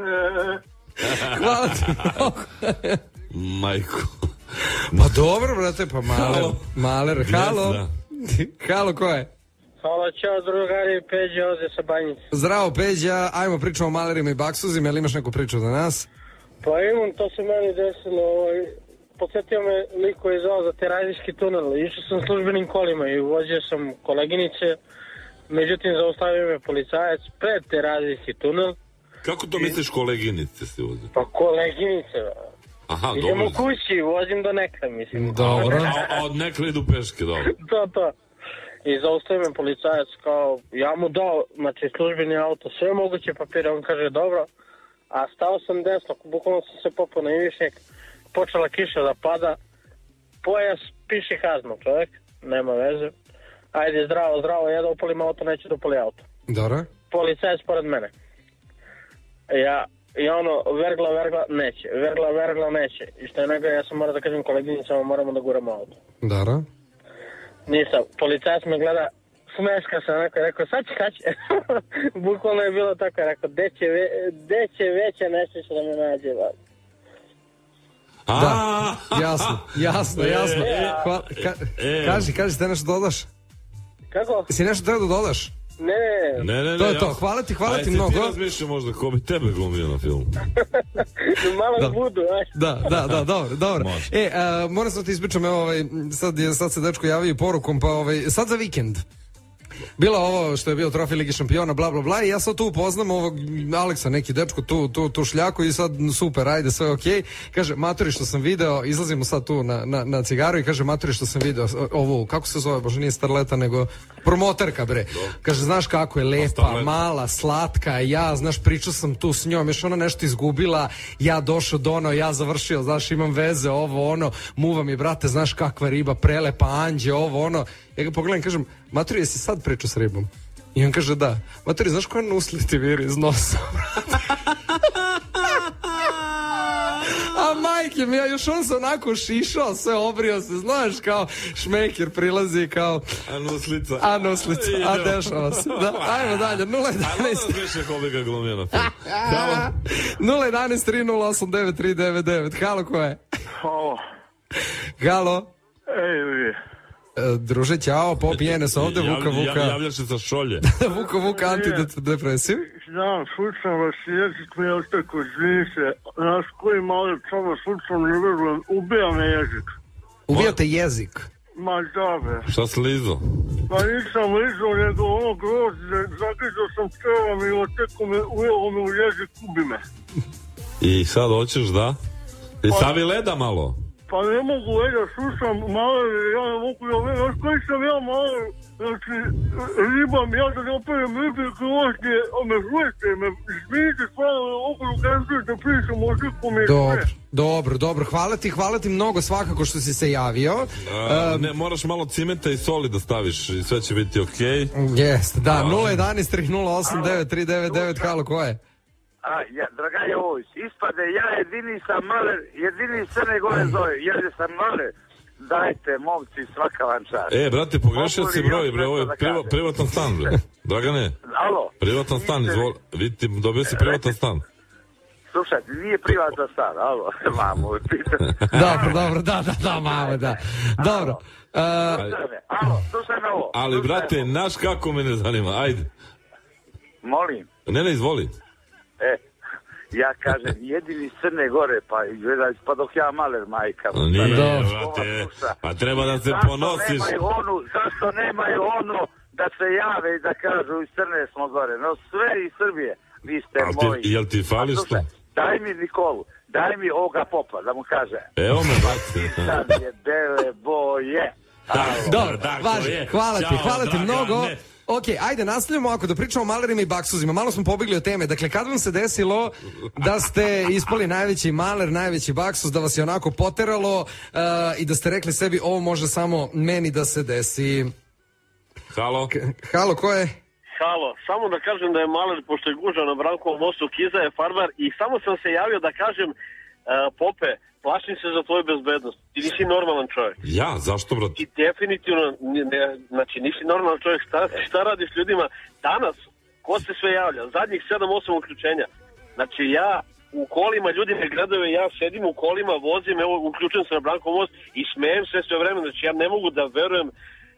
Hvala ti mnogo. Majko. Pa dobro, brate, pa maler. Maler, halo. Da. Halo, ko je? Hvala, čao drugari, Peđa ovdje sa Banjice. Zdravo Peđa, ajmo pričamo o malerima i baksuzima, jel imaš neku priču za nas? Pa imam, to se meni desilo, ovaj, podsjetio me liko je zvao za Terazijski tunel. Išao sam službenim kolima i vozio sam koleginice, međutim zaustavio me policajac pred Terazijski tunel. Kako to misliš koleginice si vozio? Pa koleginice, aha, dobro. idemo kući, vozim do Nekla, mislim. Dobro. A, a od Nekla idu peške, dobro. To, to. I zaustavio me policajac kao, ja mu dao, znači službeni auto, sve moguće papire, on kaže dobro, a stao sam desno, bukvalno sam se popao na ivišnjak, počela kiša da pada, pojas piše kaznu, čovjek, nema veze, ajde zdravo, zdravo, ja da upalim auto, neću da upali auto. Dobro. Policajac pored mene. Ja, i ono, vergla, vergla, neće, vergla, vergla, neće, i što je nego, ja sam morao da kažem koleginicama, moramo da guramo auto. Dobro. Nisam, policajac me gleda, smeška sam, neko je rekao, sad će, kad će. Bukvalno je bilo tako, je rekao, deće, ve, deće veća nesreća da me nađe. Da, jasno, jasno, jasno. Hvala, ka, kaži, kaži, te nešto dodaš? Kako? Si nešto treba da dodaš? Ne, ne, ne, to je ne, to, jasno. hvala ti, hvala a ti mnogo. A jesi ti razmišljao možda ko bi tebe glumio na filmu? Malo da. budu, aj. Da, da, da, dobro, dobro. E, a, moram sad ti ispričam, evo, ovaj, sad, je, sad se dečko javio porukom, pa ovaj, sad za vikend. Bilo ovo što je bio trofej Ligi šampiona, bla, bla, bla, i ja sad tu upoznam ovog Aleksa, neki dečko, tu, tu, tu šljaku i sad super, ajde, sve okej. Okay. Kaže, matori što sam video, izlazimo sad tu na, na, na cigaru i kaže, matori što sam video, ovu, kako se zove, bože, nije starleta, nego promoterka, bre. Kaže, znaš kako je lepa, mala, slatka, ja, znaš, pričao sam tu s njom, još ona nešto izgubila, ja došao do ono, ja završio, znaš, imam veze, ovo, ono, muva mi, brate, znaš kakva riba, prelepa, anđe, ovo, ono. Ja ga pogledam, kažem, maturi, jesi sad pričao s ribom? I on kaže, da. Maturi, znaš koja nusli ti viri iz nosa? A majke mi, ja još on se onako šišao, sve obrio se, znaš, kao šmekir prilazi, kao... A nuslica. A nuslica, a dešava se. Da, ajmo dalje, nula jedanaest. A malo više ko bi ga glumio na film. Halo. nula jedanaest tri nula osam devet tri devet devet. Halo, ko je? Halo. Halo. Ej, vi. E, druže, ćao, Pop Jenes ovde, Vuka Vuka. Javljaš se sa šolje. Vuka Vuka, antidepresiv. Znam, slučam vas, jezik mi je ostako, izvini se, znaš koji mali čava, slučam, ne verujem, ubija me jezik. Ubijate jezik? Ma da, be. Šta si lizo? Pa nisam lizo, nego ono grožđe, zakrizao sam čevam i oteko me, ujelo me u jezik, ubi me. I sad hoćeš da? I Pa- stavi leda malo. Pa ne mogu, ega, slušam, malo, ja ne mogu, ja ne, znaš koji sam ja malo, znači, ribam, ja da ne operim ribe grožđe, a me žujete, me izminite stvarno, okolo kažem da pričam o žiku mi je Dobro, sve. dobro, dobro, hvala ti, hvala ti mnogo svakako što si se javio. A, Um, ne, moraš malo cimenta i soli da staviš i sve će biti okej. Okay. Jeste, da, nula jedanaest tri nula osam devet tri devet devet, halo, ko je? A, ja, Draganje Ović, ispade, ja jedini sam maler, jedini Crne Gore zove, jer sam maler. Dajte, momci, svaka vam čast. E, brate, pogrešio Mogu si li broj, još bre, ovo je nešto da priva, kažem? privatan stan, bre. Dragane, Alo? privatan stan, Niste- izvoli, vidite, dobio si privatan stan. Slušajte, nije privatna stan, alo, mamu, pitam. Dobro, dobro, da, da, da, mama, da. Dobro. Uh, Alo, slušaj me ovo. Ali, brate, znaš kako me ne zanima, ajde. Molim, Ne, ne, izvoli. e, ja kažem, jedini Crne Gore, pa gledaj, pa dok ja maler, majka. A nije, Dobro. brate, pa treba da se Zašto ponosiš. nemaju onu, zašto nemaju onu da se jave i da kažu iz Crne smo gore, no sve iz Srbije, vi ste Al ti- moji. jel ti fali A slušaj, što? Daj mi Nikolu, daj mi ovoga Popa, da mu kaže. Evo me, brate. Sad je bele boje. Dobro, tako važi, je. hvala ti, Ćao, hvala ti Dragane. mnogo. Ok, ajde, nastavljamo ako da pričamo o malerima i baksuzima. Malo smo pobegli od teme. Dakle, kad vam se desilo da ste ispali najveći maler, najveći baksuz, da vas je onako poteralo uh, i da ste rekli sebi ovo može samo meni da se desi. Halo? K- halo, ko je? Halo, samo da kažem da je maler, pošto je gužao na Brankovom mostu, Kiza je farbar i samo sam se javio da kažem, uh, Pope, plašim se za tvoju bezbednost. Ti nisi normalan čovjek. Ja, zašto, brate? I definitivno, ne, ne, znači nisi normalan čovjek, šta, šta radiš ljudima? Danas, ko se sve javlja? Zadnjih sedam osam uključenja. Znači ja u kolima, ljudi me gledaju, ja sedim u kolima, vozim, evo, uključujem se na Brankov most i smejem se sve vreme. Znači ja ne mogu da verujem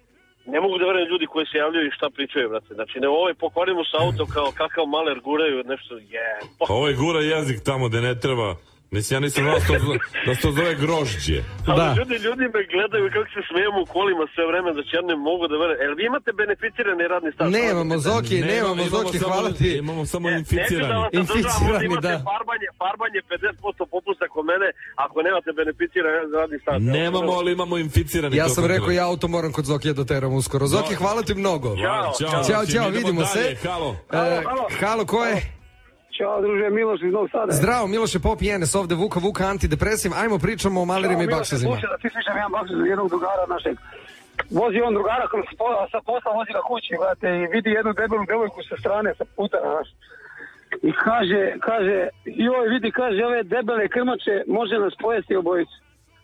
ne mogu da verujem ljudi koji se javljaju i šta pričaju, brate. Znači, ne, ovaj pokorimo sa auto kao kakav maler guraju, nešto, je. Yeah. Ovaj gura jezik tamo gde ne treba. Mislim, ja nisam znao da se to zove grožđe. Ali da. ljudi, ljudi me gledaju kako se smijemo u kolima sve vreme, znači ja ne mogu da verujem. Jel vi imate beneficirani radni staž? Nemamo, Zoki, ne, nemamo, Zoki, hvala ti. Imamo samo inficirani. Da inficirani, imate da. Farbanje, farbanje pedeset posto popusta kod mene, ako nemate beneficirani radni staž. Nemamo, ali imamo inficirani. Ja sam rekao, ja auto moram kod Zokija da teram uskoro. Zoki, hvala ti mnogo. Ćao, ćao, ćao, ćao vidimo se. Halo. Halo, ko je? Ćao, druže, Miloš iz Novog Sada. Zdravo, Miloše, Pop i Enes, ovde Vuka Vuka, antidepresiv. Ajmo pričamo o malerima i baksuzima. Slušaj, da ti slišam jedan baksuz jednog drugara našeg. Vozi on drugara koji se sa posla vozi na kući, gledate, i vidi jednu debelu devojku sa strane, sa puta, znaš. I kaže, kaže, joj, vidi, kaže, ove debele krmače može nas pojesti obojicu.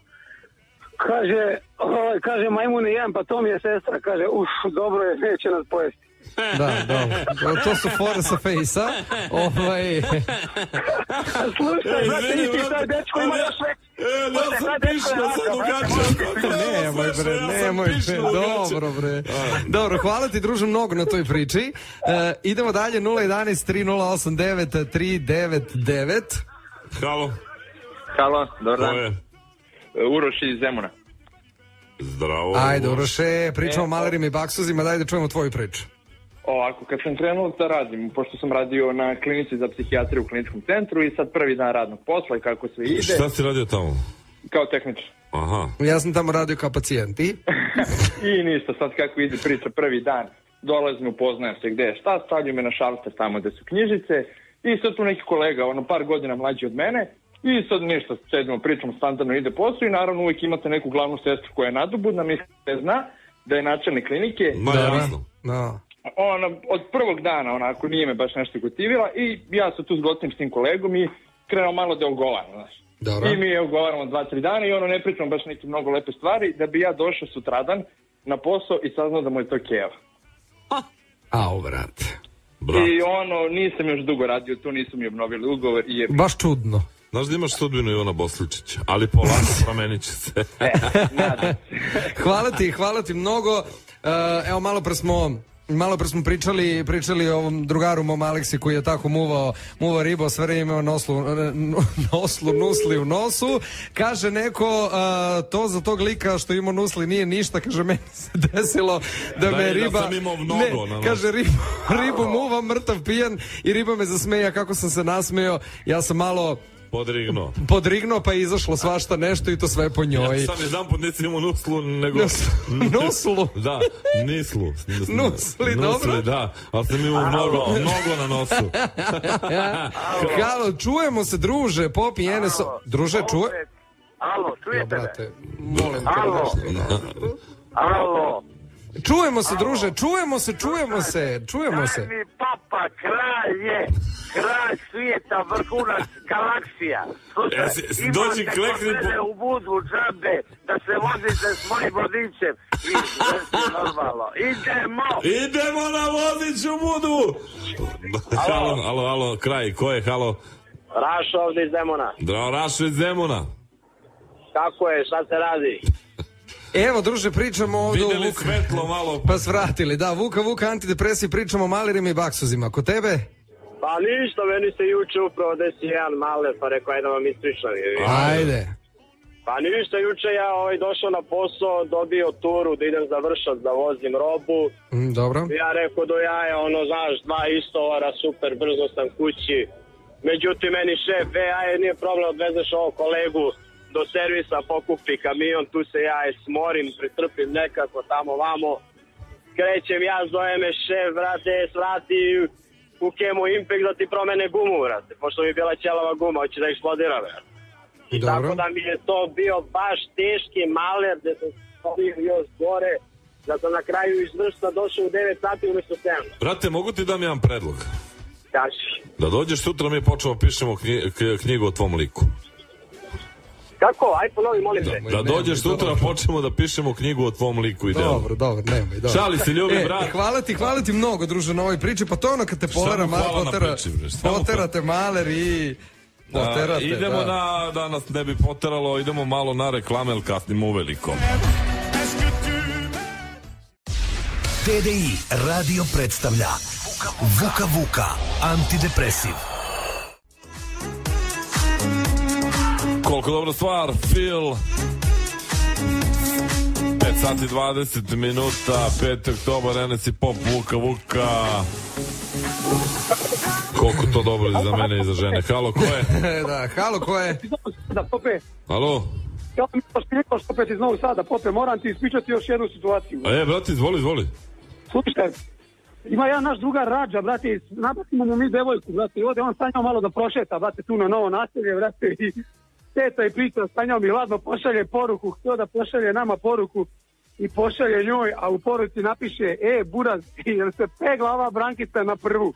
Kaže, ovaj, kaže, majmune jedan, pa to mi je sestra, kaže, uf, dobro je, neće nas pojesti. Da, dobro. To su fore sa fejsa. Ovaj... Slušaj, znate, isti taj dečko ima još već. Da sam pišno sad ugačio. Nemoj bre, nemoj bre, dobro bre. Dobro, hvala ti druže mnogo na toj priči. E, idemo dalje, nula jedan tri nula osam devet tri devet devet. Halo. Halo, dobar dan. Ko je? Uroš iz Zemuna. Zdravo. Ajde, Uroše, pričamo o malerima i baksuzima, daj da čujemo tvoju priču. Ovako, kad sam krenuo da radim, pošto sam radio na klinici za psihijatriju u kliničkom centru i sad prvi dan radnog posla i kako sve ide. Šta si radio tamo? Kao tehničar. Aha. Ja sam tamo radio kao pacijent, i? I ništa, sad kako ide priča prvi dan, dolazim, upoznajem se gde je šta, stavljaju me na šalter tamo gde su knjižice i sad tu neki kolega, ono par godina mlađi od mene i sad ništa, sedimo, pričamo, standardno ide posao i naravno uvijek imate neku glavnu sestru koja je nadobudna, mislim da zna da je načelnik klinike. Ma jasno. Da. Ona, od prvog dana, onako, nije me baš nešto gotivila i ja se tu zgotim s tim kolegom i krenuo malo da ogovaram, znaš. Dobro. I mi je ogovaramo dva, tri dana i ono, ne pričamo baš neke mnogo lepe stvari, da bi ja došao sutradan na posao i saznao da mu je to keva. Au, brate. I ono, nisam još dugo radio tu, nisu mi obnovili ugovor i je... Baš čudno. Znaš da imaš sudbinu Ivana Bosličića, ali polako promenit će se. e, nadam. Hvala ti, hvala ti mnogo. Uh, evo, malo pre smo... Malo pre smo pričali, pričali o ovom drugaru mom Aleksi koji je tako muvao, muvao ribo, sve vreme imao noslu, noslu, nusli u nosu. Kaže neko, uh, to za tog lika što ima nusli nije ništa, kaže, meni se desilo da, da me riba... Da sam imao mnogo, ne, kaže, ribu, ribu muva, mrtav pijan i riba me zasmeja, kako sam se nasmeo, ja sam malo... Podrigno. Podrigno, pa je izašlo svašta nešto i to sve po njoj. Ja sam jedan put nisam imao nuslu, nego... Nuslu? Da, nislu. Nusli, dobro? Nusli, da, ali sam imao mnogo, mnogo na nosu. Halo, čujemo se, druže, Pop i Enes. Druže, čuje... Alo, čujete me? Molim te. Alo. Alo. Čujemo se, druže, čujemo se, čujemo se, čujemo se. Daj mi papa, kralj je, kralj svijeta, vrhunac, galaksija. Slušaj, dođi imate klekni kod mene u budu džabe, da se vozite s mojim vodičem. I sve normalno. Idemo! Idemo na vodič u budu! Halo, halo, halo, kraj, ko je, halo? Rašo ovdje iz Zemuna. Zdravo, Rašo iz Zemuna. Kako je, šta se radi? Evo, druže, pričamo ovdje... Vidjeli Vuka... svetlo malo... Pa svratili, da, Vuka Vuka, antidepresiji, pričamo o malerima i baksuzima. Ko tebe? Pa ništa, meni se juče upravo desi jedan maler, pa rekao, ajde vam ispričam. Ajde. Pa ništa, juče ja ovaj, došao na posao, dobio turu da idem za Vršac, da vozim robu. Mm, dobro. Ja rekao, do jaja, ono, znaš, dva istovara, super, brzo sam kući. Međutim, meni šef, e, ajde, nije problem, odvezeš ovog kolegu do servisa, pokupi kamion, tu se ja smorim, pritrpim nekako tamo vamo. Krećem ja, zove me šef, vrate, svrati u Kemo Impact da ti promene gumu, vrate, pošto mi je bila ćelava guma, hoće da eksplodira, vrate. I dobro. Tako da mi je to bio baš teški maler, gde sam stavio još gore, da sam na kraju iz Vršca došao u devet sati umjesto sedam. Brate, mogu ti dam jedan predlog? Kaži. Da dođeš sutra, mi počnemo pišemo knjigu o tvom liku. Kako? Aj ponovi, molim te. Da dođeš sutra, počnemo da pišemo knjigu o tvom liku i delu. Dobro, dobro, nemoj, dobro. Šali se, ljubi, e, brat. Hvala ti, hvala ti mnogo, druže, na ovoj priči. Pa to je ono kad te polera, malo potera, poterate maler i... Poterate, idemo da. na, da nas ne bi poteralo, idemo malo na reklame, ili kasnimo uveliko. T D I radio predstavlja Vuka Vuka, antidepresiv. Koliko dobra stvar, Phil. pet sati dvadeset minuta, peti oktobar, N S I Pop, Vuka Vuka. Koliko to dobro i za mene i za žene. Halo, ko je? Da, halo, ko je? Da, Pope. Halo? Ja sam Miloš Miloš, opet iz Novog Sada. Pope, moram ti ispričati još jednu situaciju. E, brate, izvoli, izvoli. Slušajte, ima jedan naš drugar Rađa, brate, napustimo mu mi devojku, brate, i ode on stanjao malo da prošeta, brate, tu na novo naselje, brate, i teta i priča, stanjao mi ladno, pošalje poruku, htio da pošalje nama poruku i pošalje njoj, a u poruci napiše, e, buraz, jer se pegla ova Brankica na prvu.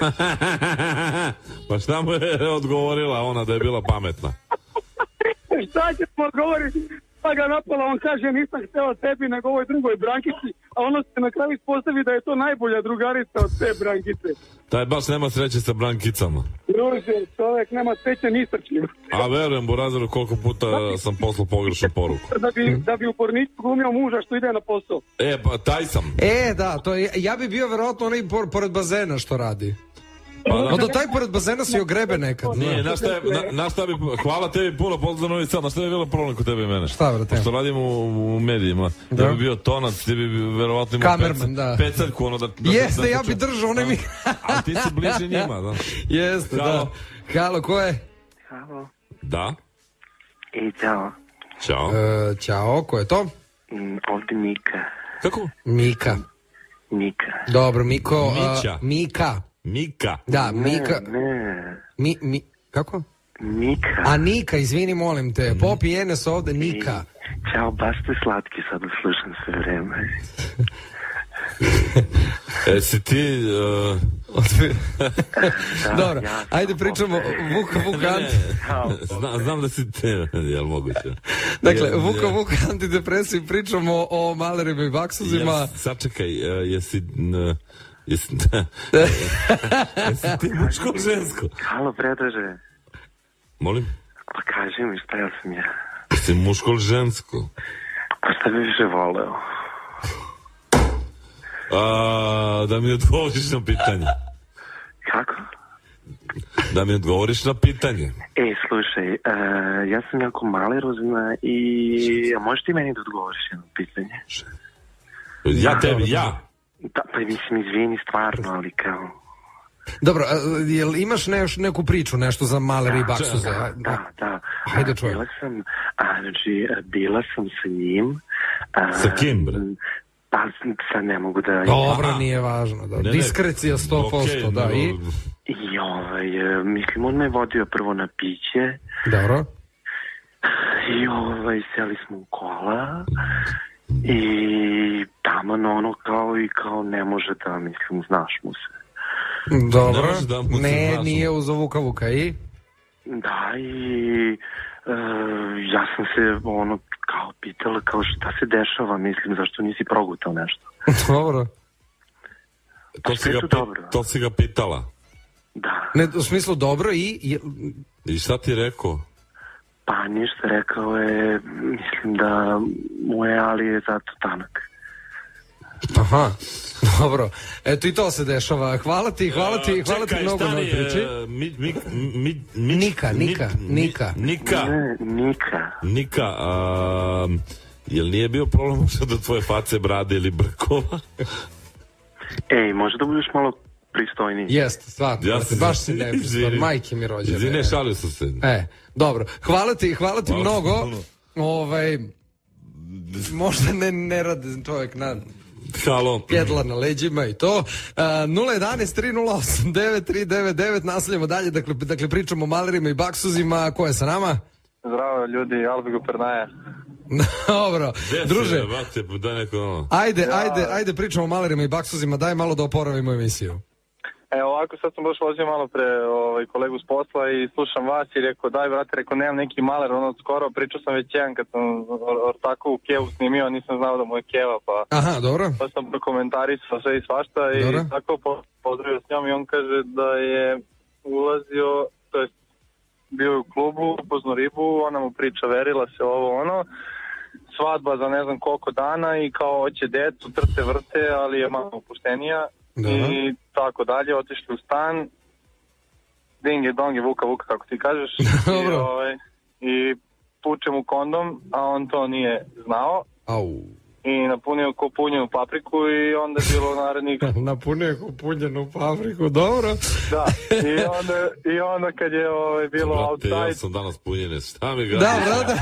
Pa šta mu je odgovorila ona da je bila pametna? Šta će mu odgovoriti? Pa ga napala, on kaže, nisam hteo tebi, nego ovoj drugoj Brankici, a ono se na kraju ispostavi da je to najbolja drugarica od te Brankice. Taj baš nema sreće sa Brankicama. Druže, čovek nema sreće ni sa čim. A verujem, Burazeru, koliko puta sam poslao pogrešnu poruku. Da bi, da bi u porniču glumio muža što ide na posao. E, pa taj sam. E, da, to je, ja bi bio verovatno onaj por, pored bazena što radi. Pa, da. No do taj pored bazena se ogrebe nekad. Nije, na šta, je, na, na šta bi, hvala tebi puno, pozdrav Novi Sad, na šta bi bilo problem kod tebe i mene? Šta, brate? Što radimo u, u medijima, da. Ja bi bio tonac, ti bi verovatno imao kamerman, da. Pecaljku, ono da... da Jeste, da, ja bi držao, onaj mi... A ti si bliže njima, da. Jeste, halo. Da. Halo, ko je? Halo. Da? I ćao. Ćao. E, ćao, ko je to? Mm, ovdje Mika. Kako? Mika. Mika. Dobro, Miko. Mića. Uh, Mika. Mika. Da, Mika. Ne, ne. Mi, mi, kako? Nika. A Nika, izvini, molim te. Mm. Pop i Enes ovde, Nika. I, ćao, baš ste slatki, sad slušam sve vreme. E, si ti... Uh... da, dobro, ja ajde pričamo Vuka Vuka anti... Znam, znam da si te, jel moguće? Dakle, je, Vuka Vuka antidepresiv, pričamo o malerima i baksuzima. Ja, sačekaj, uh, jesi... Uh, jesi, jesi ti muško ili žensko? Halo, Predraže. Molim? Pa kaži mi šta ja sam ja. Jesi muško ili žensko? Pa šta bi više voleo? A, da mi odgovoriš na pitanje. Kako? Da mi odgovoriš na pitanje. E, slušaj, uh, ja sam jako malerozna i a možeš ti meni da odgovoriš jedno pitanje? Ja tebi, ja? Da, pa mislim, izvini stvarno, ali kao... Dobro, jel imaš neš, neku priču, nešto za malere i baksuze? Da, da, da. Hajde čujem. Bila sam, a, znači, bila sam sa njim. A, sa kim, bre? Pa sad ne mogu da... Dobro, aha, nije važno, da. Ne, diskrecija sto posto, okay, da, i... I ovaj, mislim, on me vodio prvo na piće. Dobro. I ovaj, seli smo u kola. I tamo na ono kao i kao ne može da, mislim, znaš mu se. Dobro, ne, ne nije uz Vuka Vuka, i? Da, i uh, ja sam se ono kao pitala kao šta se dešava, mislim, zašto nisi progutao nešto. Dobro. To si, ga, dobro. To si ga pitala? Da. Ne, u smislu dobro i... I šta ti je rekao? Pa ništa, rekao je, mislim da mu je, ali je zato tanak. Aha, dobro. Eto i to se dešava. Hvala ti, hvala ti, hvala Čekaj, ti mnogo na priči. Mi, mi, mi, mi, Nika, Nika, Nika. Nika. Ne, Nika. Nika, a, jel nije bio problem što do tvoje face, brade ili brkova? Ej, može da budeš malo pristojniji? Jeste, stvarno. Ja baš si nepristojno. Majke mi rođene. Izvine, šalio sam se. E, dobro. Hvala ti, hvala ti hvala mnogo. Ovaj, možda ne, ne rade čovjek na... Halo. Pjedla na leđima i to. Uh, nula jedan tri nula osam devet tri devet devet, nastavljamo dalje, dakle, dakle pričamo o malerima i baksuzima. Ko je sa nama? Zdravo ljudi, Albigo Pernaja. Dobro, Desi, druže. Bakte, daj neko... Ajde, ja. ajde, ajde pričamo o malerima i baksuzima, daj malo da oporavimo emisiju. E, ovako, sad sam baš vozio malo pre ovaj, kolegu s posla i slušam vas i rekao, daj brate, rekao, nemam neki maler, ono skoro, pričao sam već jedan kad sam ortaku u Kevu snimio, nisam znao da mu je Keva, pa... Aha, dobro. Pa sam prokomentarisao sve i svašta i dobro. Tako pozdravio s njom i on kaže da je ulazio, to jest bio u klubu, upoznao ribu, ona mu priča, verila se ovo ono, svadba za ne znam koliko dana i kao hoće decu, trte vrte, ali je malo opuštenija. Da. I tako dalje, otišli u stan, dinge, donge, vuka, vuka, kako ti kažeš. Dobro. I, ovaj, i pučem u kondom, a on to nije znao. Au. I napunio ko punjenu papriku i onda je bilo narednih... napunio ko punjenu papriku, dobro. Da, i onda, i onda kad je ovaj, bilo Brate, outside... ja sam danas punjene, šta mi ga... Da, brate.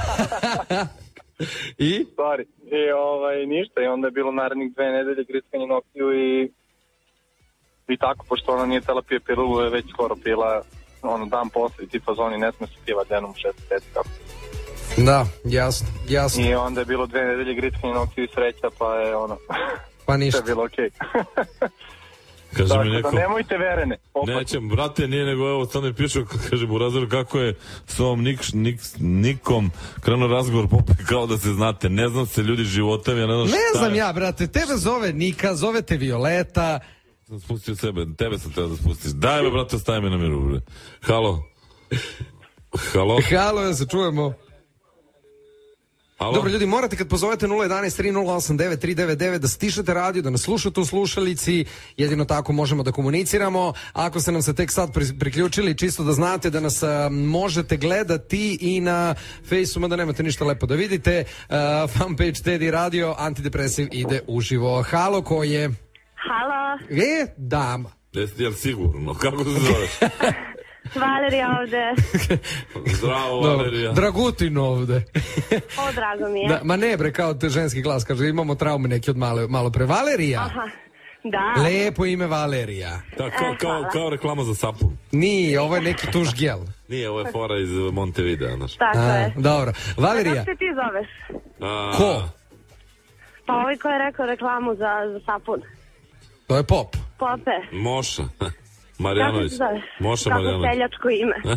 I? Stvari. I ovaj, ništa, i onda je bilo narednih dve nedelje grickanje noktiju i... I tako, pošto ona nije tela pije pilulu, je već skoro pila ono, dan posle i ti fazoni ne sme se piva denom šest meseci, kako. Da, jasno, jasno. I onda je bilo dve nedelje grickanje noktiju i sreća, pa je ono... Pa ništa. Sve je bilo okej. Kaže Tako mi neko... da nemojte verene. Opasno. Nećem, brate, nije nego evo sad mi pišu, kaže Burazer, kako je s ovom nik, nik, Nikom krenuo razgovor poput kao da se znate, ne znam se ljudi životem, ja ne znam šta Ne znam je. ja, brate, tebe zove Nika, zove te Violeta. Sam spustio sebe, tebe sam treba da spustiš. Daj me, brate, ostaje me na miru, bre. Halo? Halo? Halo, ja se čujemo. Halo? Dobro, ljudi, morate kad pozovete nula jedan tri nula osam devet tri devet devet da stišete radio, da nas slušate u slušalici, jedino tako možemo da komuniciramo. Ako ste nam se tek sad pri- priključili, čisto da znate da nas a, možete gledati i na Fejsu, mada nemate ništa lepo da vidite. A, fanpage Teddy Radio, Antidepresiv ide uživo. Halo, ko je? Halo, E, dama. Jesi ti jel sigurno? Kako se zoveš? Valerija ovde. Zdravo, Dobro, Valerija. Dragutin ovde. O, drago mi je. Da, ma ne bre, kao te ženski glas, kaže imamo traume neki od malo, malo pre. Valerija? Aha, da. Lepo ime Valerija. Da, kao, kao, kao reklama za sapun. Nije, ovo je neki tuš gel. Nije, ovo je fora iz Montevidea, znaš. Tako A, je. dobro. Valerija. Kako se ti zoveš? A, Ko? Pa ovaj ko je rekao reklamu za, za sapun. To je Pop. Pope. Moša. Kako Marjanović. se zoveš? Moša Kako Marjanović. seljačko ime.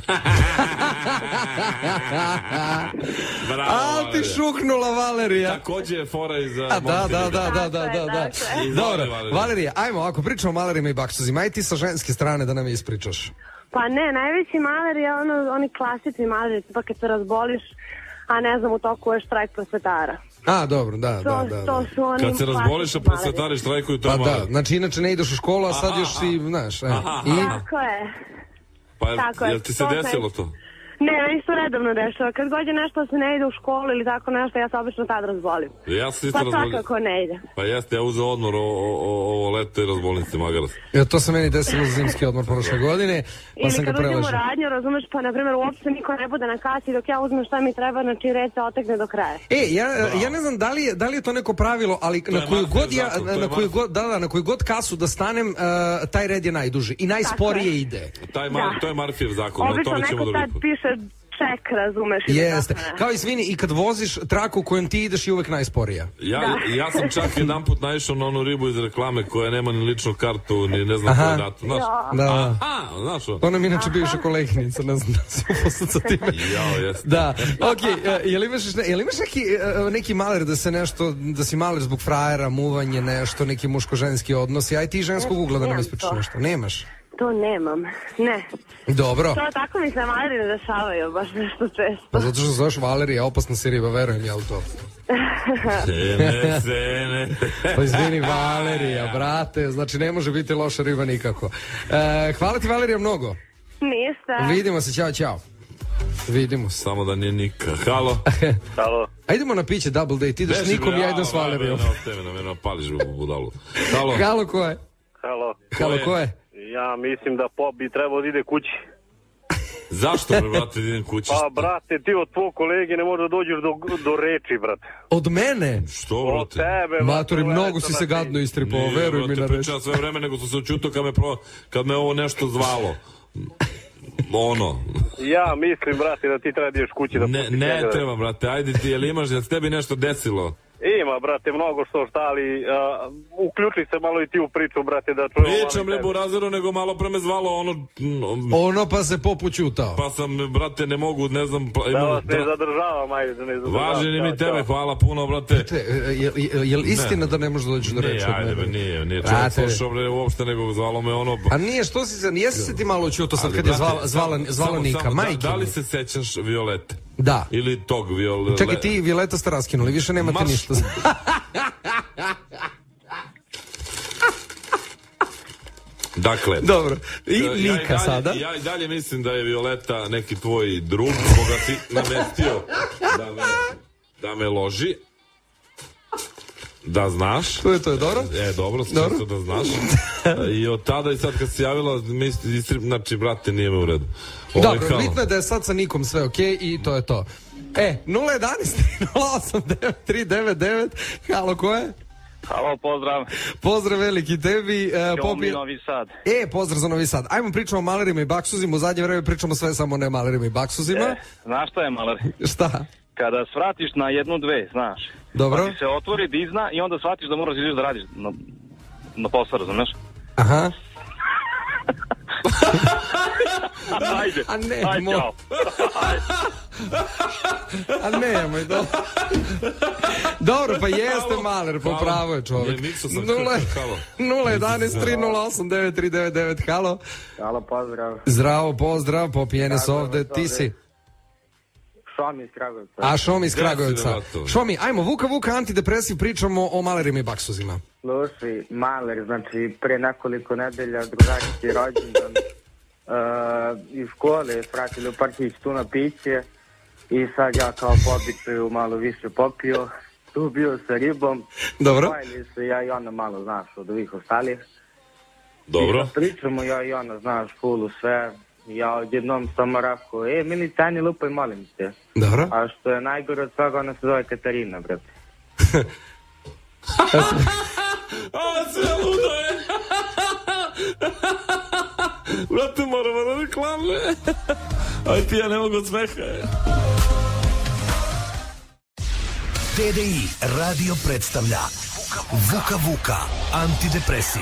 Bravo, A ti Valerija. šuknula Valerija. Takođe je fora iz A, da, da, da, da, da, da, da. Dobro, Valerija, ajmo, ako pričamo o malerima i baksuzima, aj ti sa ženske strane da nam ispričaš. Pa ne, najveći maler je ono, oni klasični maleri, pa kad se razboliš, a ne znam, u toku je štrajk prosvetara. A, dobro, da, To, da, da. to da. su oni Kad se razboliš, a prosvetari štrajkuju, to Pa je da, malo. znači inače ne ideš u školu, a sad Aha, još si, znaš, e. Aha, I? Tako je. Pa jel, Tako je, jel ti se to sam- desilo to? Ne, meni se to redovno dešava. Kad god je nešto se ne ide u školu ili tako nešto, ja se obično tad razbolim. Ja sam isto Pa razbolio. svakako ne ide. Pa jeste, ja uzeo odmor o- o- o- ovo leto i razbolim se magarac. Ja, to se meni desilo za zimski odmor prošle godine, pa Ili sam ga kad uđemo u preležao. radnju, razumeš, pa na primjer uopšte niko ne bude na kasi dok ja uzmem šta mi treba, znači red se otekne do kraja. E, ja, ja ne znam da li, je, da li je to neko pravilo, ali je na koju Marfijev god ja, zakon, to je na koju Marfijev. god, da, da, na koju god kasu da stanem, uh, taj red je najduži i najsporije ide. Taj mar, Da. to je Marfijev zakon, o Obično tome ćemo neko drugi tad put. piše ček, razumeš. ili Jeste. tako ne. Kao i svini, i kad voziš traku kojom ti ideš je uvek najsporija. Ja, Da. ja sam čak jedan put naišao na onu ribu iz reklame koja nema ni ličnu kartu, ni ne znam Aha. koju datu, znaš? Ja. Da. A, znaš o? To nam inače bivša koleginica, ne znam da se upoznat sa time. Jao, jeste. Da, okej, okay, jel imaš, ne, jel imaš neki, e, neki maler da se nešto, da si maler zbog frajera, muvanje, nešto, neki muško-ženski odnosi, aj ti ženskog ugla da nam Nemam ispričaš to. nešto, nemaš? To nemam, ne. Dobro, To tako mi se maleri ne dešavaju, baš nešto često. pa zato što zoveš Valerija, opasna si riba, verujem, jel to? Sene, sene. Pa izvini, Valerija, brate, znači ne može biti loša riba nikako. E, hvala ti, Valerija, mnogo. Ništa. Vidimo se, ćao, ćao. Vidimo se. Samo da nije Nika. Halo. Halo. A idemo na piće double date, ideš Beži, nikom, bre, ja idem a, s Valerijom. Ne, ostaje me, na mene pališ u budalu. Halo. Halo, ko je? Halo. Halo, ko je? Ja mislim da Pop bi trebao da ide kući. Zašto, bre, brate, idem kući? Pa, brate, ti od tvog kolege ne možeš da dođeš do, do reči, brate. Od mene? Što, Od brate? tebe, brate. Matori, eto, mnogo si se znači, gadno istripao, Nije, veruj mi brate, na reč. pričam sve vreme, nego sam se učutao kad me, pro, kad me ovo nešto zvalo. Ono. Ja mislim, brate, da ti treba da ideš kući da Ne, pustiš ne njega. treba, brate, ajde ti, jel imaš, jel s tebi nešto desilo? Ima, brate, mnogo što šta, ali uh, uključi se malo i ti u priču, brate, da čujemo Pričam malo li burazeru, nego malo pre me zvalo ono... mm, Ono pa se popućutao. Pa sam, brate, ne mogu, ne znam... pa- Da imam vas ne tra- zadržavam, ajde, da ne zadržavam. Važi ni mi Ćao, tebe, ćao. hvala puno, brate. Te, je, je, je li istina da ne možeš da dođeš do Nije, reči od ajde, mene? be, nije, nije čovjek Brate. slušao, bre, uopšte, nego zvalo me ono... A nije, što si se, jesi se ti malo učuto sad Ali, kad je brate, zvala, zvala, samo- zvala samo- Nika, samo, da- majke Da li mi. se sećaš Violete? Da. Ili tog Violeta. Čekaj, ti i Violeta ste raskinuli, više nemate Maš... ništa. Dakle. Dobro. I ja Nika i dalje, sada. Ja i dalje mislim da je Violeta neki tvoj drug koga si namestio da me, da me loži. Da znaš. To je to je dobro. E, dobro, dobro. Da znaš. I od tada i sad kad si javila, misli, znači, brate, nije me u redu. Dobro, kao... bitno je da je sad sa Nikom sve okej okay, i to je to. E, nula jedanaest nula osam devet tri devet devet, halo, ko je? Halo, pozdrav. Pozdrav veliki tebi. Uh, popi... Novi Sad. E, pozdrav za Novi Sad. Ajmo pričamo o malerima i baksuzima, u zadnje vreme pričamo sve samo ne malerima i baksuzima. E, znaš šta je maler? Šta? Kada svratiš na jednu, dve, znaš. Dobro. Pa ti se otvori dizna i onda shvatiš da moraš ići da radiš na, na posao, razumeš? Aha. Ajde, a ne, ajde, mo... čao. A ne, moj dobro. Dobro, pa jeste maler, popravo je čovjek. nula jedanaest tri nula osam devet tri devet devet, halo. Halo, pozdrav. Zdravo, pozdrav, popijene su ovde, ti si? Šomi iz Kragujevca. A, Šomi iz Kragujevca. Šomi, ajmo, Vuka Vuka, antidepresiv, pričamo o malerima i baksuzima. Slušaj, maler, znači, pre nekoliko nedelja drugačiji rođendan uh, iz škole pratili u parkić tu na piće i sad ja kao po običaju malo više popio, tu bio sa ribom. Dobro. Pojeli se ja i ona malo, znaš, od ovih ostalih. Dobro. I pričamo ja i ona, znaš, fulu sve. Ja odjednom samo rekao, e, Milica, ajde lupaj, molim te. Dobro. A što je najgore od svega, ona se zove Katarina, brate. A, sve ludo je. Brate, moramo na reklame. Aj ti, ja ne mogu od smeha. T D I radio predstavlja Vuka Vuka, antidepresiv.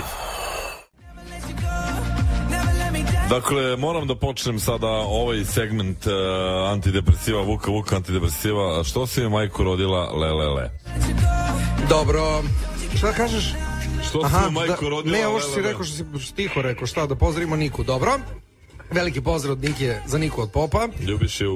Dakle, moram da počnem sada ovaj segment uh, antidepresiva, Vuka Vuka antidepresiva. Što si mi majku rodila, le, le, le? Dobro. Šta kažeš? Što si mi majku da, rodila, ne, ovo le, što le, si le? rekao, što si tiho rekao, šta, da pozdravimo Niku, dobro? Veliki pozdrav od Nike za Niku od Popa. Ljubiš je u...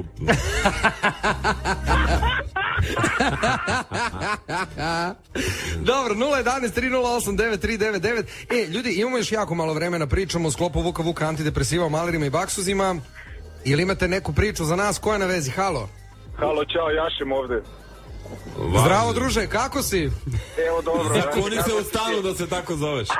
Dobro, nula jedanaest tri nula osam devet tri devet devet. E, ljudi, imamo još jako malo vremena, pričamo u sklopu Vuka Vuka antidepresiva o malerima i baksuzima. Ili imate neku priču za nas? Ko je na vezi? Halo? Halo, čao, Jašem ovde. Važno. Zdravo, druže, kako si? Evo, dobro. Zakoni se u stanu da se tako zoveš.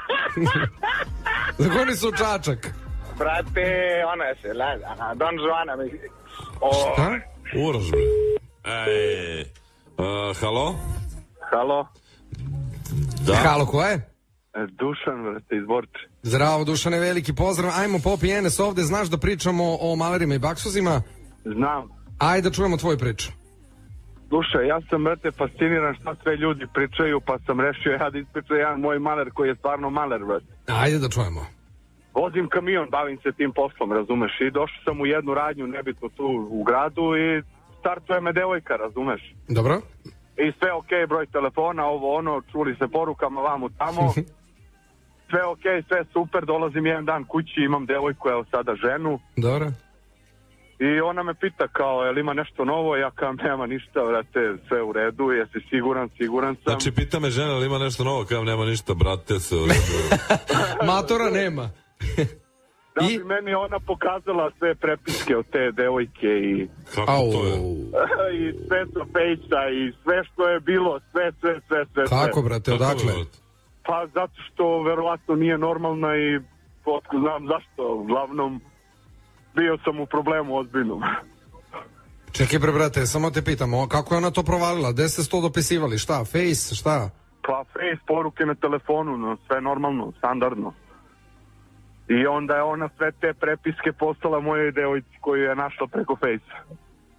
Zakoni su Čačak. Brate, ona se, la, Don Juana mi... O... Šta? Uroš, bre. Ej, uh, halo? Halo? Da. Halo, ko je? Dušan, brate, iz Borče. Zdravo, Dušane, veliki pozdrav. Ajmo, Popi Enes ovde, znaš da pričamo o malerima i baksuzima? Znam. Ajde da čujemo tvoju priču. Slušaj, ja sam, brate, fasciniran šta sve ljudi pričaju, pa sam rešio ja da ispričam jedan moj maler koji je stvarno maler, brate. Ajde da čujemo. Vozim kamion, bavim se tim poslom, razumeš, i došao sam u jednu radnju, nebitno tu u gradu, i startuje me devojka, razumeš. Dobro. I sve okej, broj telefona, ovo ono, čuli se porukama vamo tamo, sve okej, sve super, dolazim jedan dan kući, imam devojku, evo sada ženu. Dobro. I ona me pita kao, jel ima nešto novo, ja kao, nema ništa, brate, sve u redu, jesi siguran, siguran sam. Znači, pita me žena, ali ima nešto novo, kao nema ništa, brate, se u redu. Matora nema. Da bi meni ona pokazala sve prepiske od te devojke i... Kako to je? I sve sa fejsa i sve što je bilo, sve, sve, sve, sve. Kako, brate, odakle? Pa zato što verovatno nije normalna i otko znam zašto, uglavnom bio sam u problemu ozbiljnom. Čekaj bre, brate, samo te pitamo, kako je ona to provalila? Gde ste to dopisivali? Šta? Face? Šta? Pa face, poruke na telefonu, no, sve normalno, standardno. I onda je ona sve te prepiske poslala mojoj devojci koju je našla preko Face-a.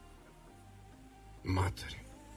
Materi.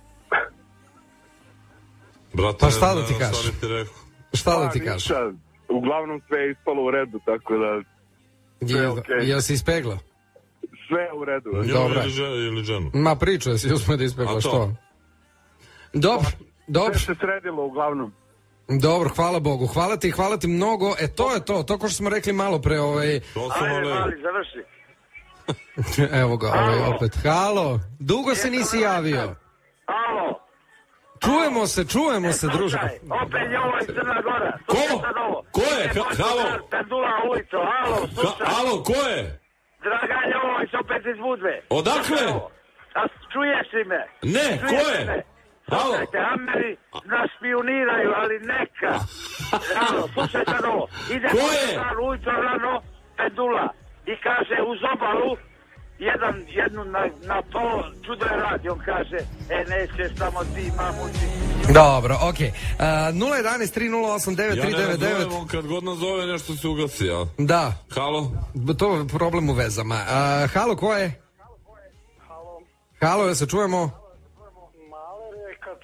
Brate, pa šta da ti kažeš? Šta da ti pa, kažeš? Uglavnom sve je ispalo u redu, tako da... Je, okay. Jel si ispegla? Sve u redu. Dobra. Ili ženu? Ma priča je si uspio da ispegla, što? Dobro, dobro. Sve se sredilo uglavnom. Dobro, hvala Bogu, hvala ti, hvala ti mnogo. E to je to, to ko što smo rekli malo pre ovaj... Ajde, mali, završi. Evo ga, ovaj opet. Halo, dugo se nisi javio. Alo. Čujemo se, čujemo se, druže. Opet je ovo iz Crna Gora. Ko? Ko je? Halo? Pendula ulico, halo, slušaj. Halo, ko je? Dragan Jovović, opet iz Budve. Odakle? A čuješ li me? Ne, ko je? Halo? Slušajte, Ameri nas špioniraju, ali neka. Halo, slušajte ovo. Ide ko je? Ulico, rano, Pendula. I kaže, uz obalu, jedan, jednu na, na to čudo je radi, on kaže, e, nećeš samo ti, mamući. Dobro, okej. Okay. Uh, nula jedan tri nula osam devet tri devet devet. Ja ne razumem, kad god nas zove nešto se ugasi, ja. Da. Halo? To je problem u vezama. Uh, halo, ko je? Halo. Halo, ja se čujemo? Maler je kad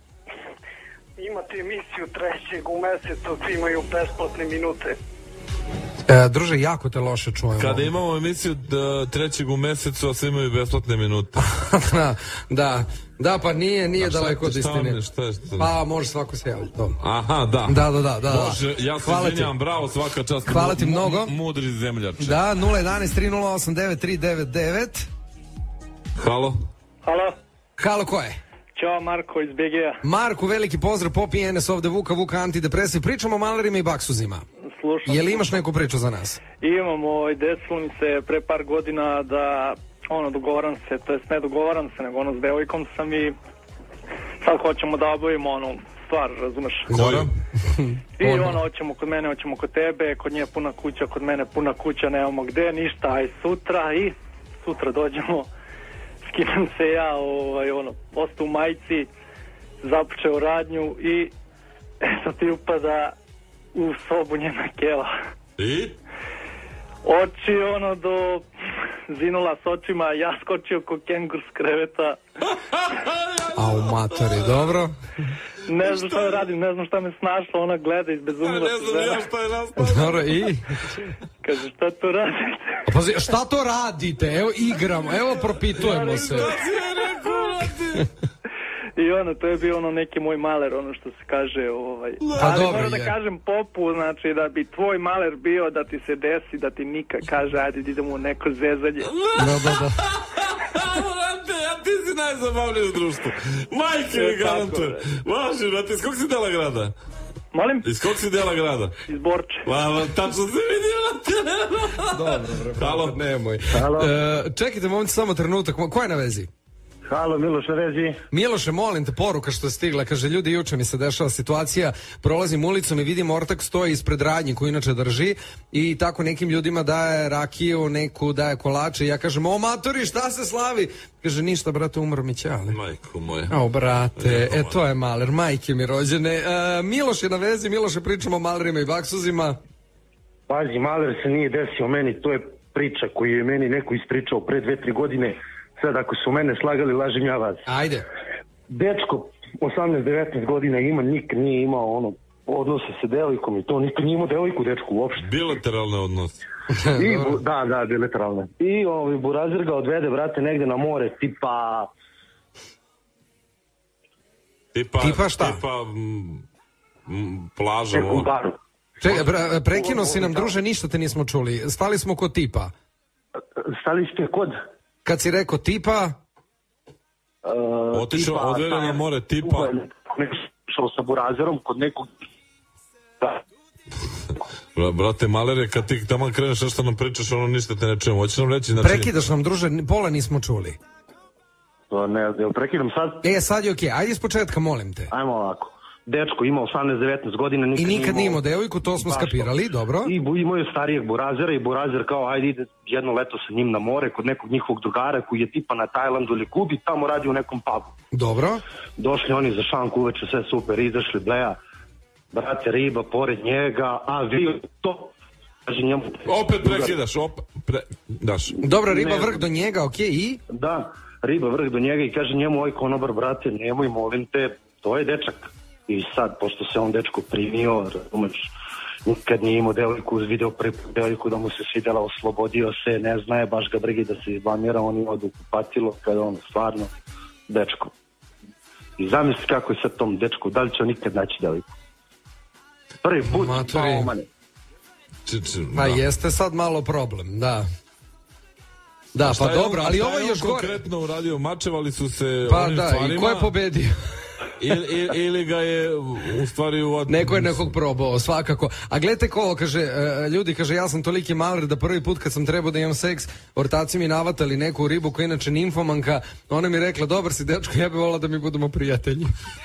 imate emisiju trećeg u mesecu, svi imaju besplatne minute. E, druže, jako te loše čujemo. Kada imamo emisiju da, trećeg u mesecu, a svi imaju besplatne minute. da, da, da, pa nije, nije daleko od istine. Šta je, šta je? Pa može svako se javiti. Aha, da. Da, da, da. da. Bože, ja se izvinjam, bravo, svaka čast. Hvala ti mnogo. Mudri zemljače. Da, nula jedan tri nula osam devet tri devet devet. Halo? Halo? Halo, ko je? Ćao, Marko iz B G-a. Marko, veliki pozdrav, Pop i N S ovde, Vuka, Vuka, antidepresiv. Pričamo o malerima i baksuzima. Slušam. Je li imaš neku priču za nas? Imam, ovaj, desilo mi se pre par godina da, ono, dogovaram se, to jest ne dogovaram se, nego ono, s devojkom sam i sad hoćemo da obavimo, ono, stvar, razumeš? Koju? I ono, hoćemo kod mene, hoćemo kod tebe, kod nje puna kuća, kod mene puna kuća, nemamo gde, ništa, aj sutra i sutra dođemo, skinem se ja, ovaj, ono, ostao u majici, započeo radnju i eto ti upada u sobu njena keva. I? Oči ono do zinula s očima, ja skočio ko kengur s kreveta. A u matori, dobro. Ne znam šta radim, ne znam šta me snašlo, ona gleda izbezumila se. Ne znam ja šta je nastalo. Dobro, i? Kaže, šta to radite? Pazi, šta to radite? Evo igramo, evo propitujemo se. I ono, to je bio ono neki moj maler, ono što se kaže, ovaj. Pa ali dobro moram je. da kažem Popu, znači da bi tvoj maler bio da ti se desi, da ti Nika kaže, ajde idemo u neko zezanje. Da, da, da. Brate, ja ti si najzabavniji u društvu. Majke mi garantujem. Važi, brate, iz kog si dela grada? Molim? Iz kog si dela grada? Iz Borče. Pa, tačno se vidi, brate. Dobro, bre. Halo? Nemoj. Halo? E, čekajte, momci, samo trenutak. Ko je na vezi? Halo, Miloš na vezi. Miloše, molim te, poruka što je stigla. Kaže, ljudi, juče mi se dešava situacija, prolazim ulicom i vidim ortak stoji ispred radnje koju inače drži i tako nekim ljudima daje rakiju, neku daje kolače i ja kažem, o matori, šta se slavi? Kaže, ništa, brate, umro mi ćale. Majko moje. O, brate, e, to je maler, majke mi rođene. E, Miloš je na vezi, Miloše, pričamo o malerima i baksuzima. Pazi, maler se nije desio meni, to je priča koju je meni neko ispričao pre dve, tri godine. Sad ako su mene slagali, lažem ja vas. Ajde. Dečko, osamnaest devetnaest godina ima, nikad nije imao ono, odnose sa devojkom i to, nikad nije imao devojku, dečku, uopšte. Bilateralne odnose. I, bu, da, da, bilateralne. I ovaj, burazir ga odvede, brate, negde na more, tipa... Tipa, Tipa šta? Tipa m, m, plaža. Nekom baru. Čekaj, pre, prekinuo si nam, druže, ništa te nismo čuli. Stali smo kod tipa. Stali ste kod... Kad si rekao tipa... Uh, Otišao, odvede na more, tipa... Šao sa burazerom kod nekog... Da. Bra, brate, malere, kad ti tamo kreneš nešto nam pričaš, ono ništa te ne čujemo. Hoćeš nam reći, znači... Prekidaš nam, druže, pola nismo čuli. To ne, jel prekidam sad? E, sad je okej, okay. Ajde iz početka, molim te. Ajmo ovako. Dečko ima osamnaest devetnaest godina, nikad i nikad nije imao imao devojku, to smo skapirali, dobro. I bu, imao je starijeg burazera i burazer kao ajde ide jedno leto sa njim na more kod nekog njihovog drugara koji je tipa na Tajlandu ili Kubi, tamo radi u nekom pubu. Dobro. Došli oni za šanku uveče, sve super, izašli bleja, brate, riba pored njega, a vi to... Kaže njemu... Opet prekidaš, opet pre... daš. Dobro, riba Ne. vrh do njega, okej, okay, i? Da, riba vrh do njega i kaže njemu ovaj konobar, brate, nemoj, molim te, to je dečak. I sad, pošto se on dečko primio, razumeš, nikad nije imao devojku, uz video prvi devojku da mu se svidjela, oslobodio se, ne zna je, baš ga brigi da se izblamira, on je odu u kupatilo, kada on stvarno, dečko. I zamisli kako je sad tom dečku, da li će on nikad naći devojku? Prvi put, pa omane. Pa jeste sad malo problem, da. Da, Šta pa je dobro, on- ali šta ovo je on još gore. konkretno uradio, mačevali su se Pa onim da, stvarima. i ko je pobedio? ili, ili, ili ga je u stvari... U... Neko je nekog probao, svakako. A gledajte ko, kaže, e, ljudi, kaže, ja sam toliki maler da prvi put kad sam trebao da imam seks, ortaci mi navatali neku ribu koja je inače nimfomanka, ona mi je rekla, dobar si dečko, ja bih volila da mi budemo prijatelji.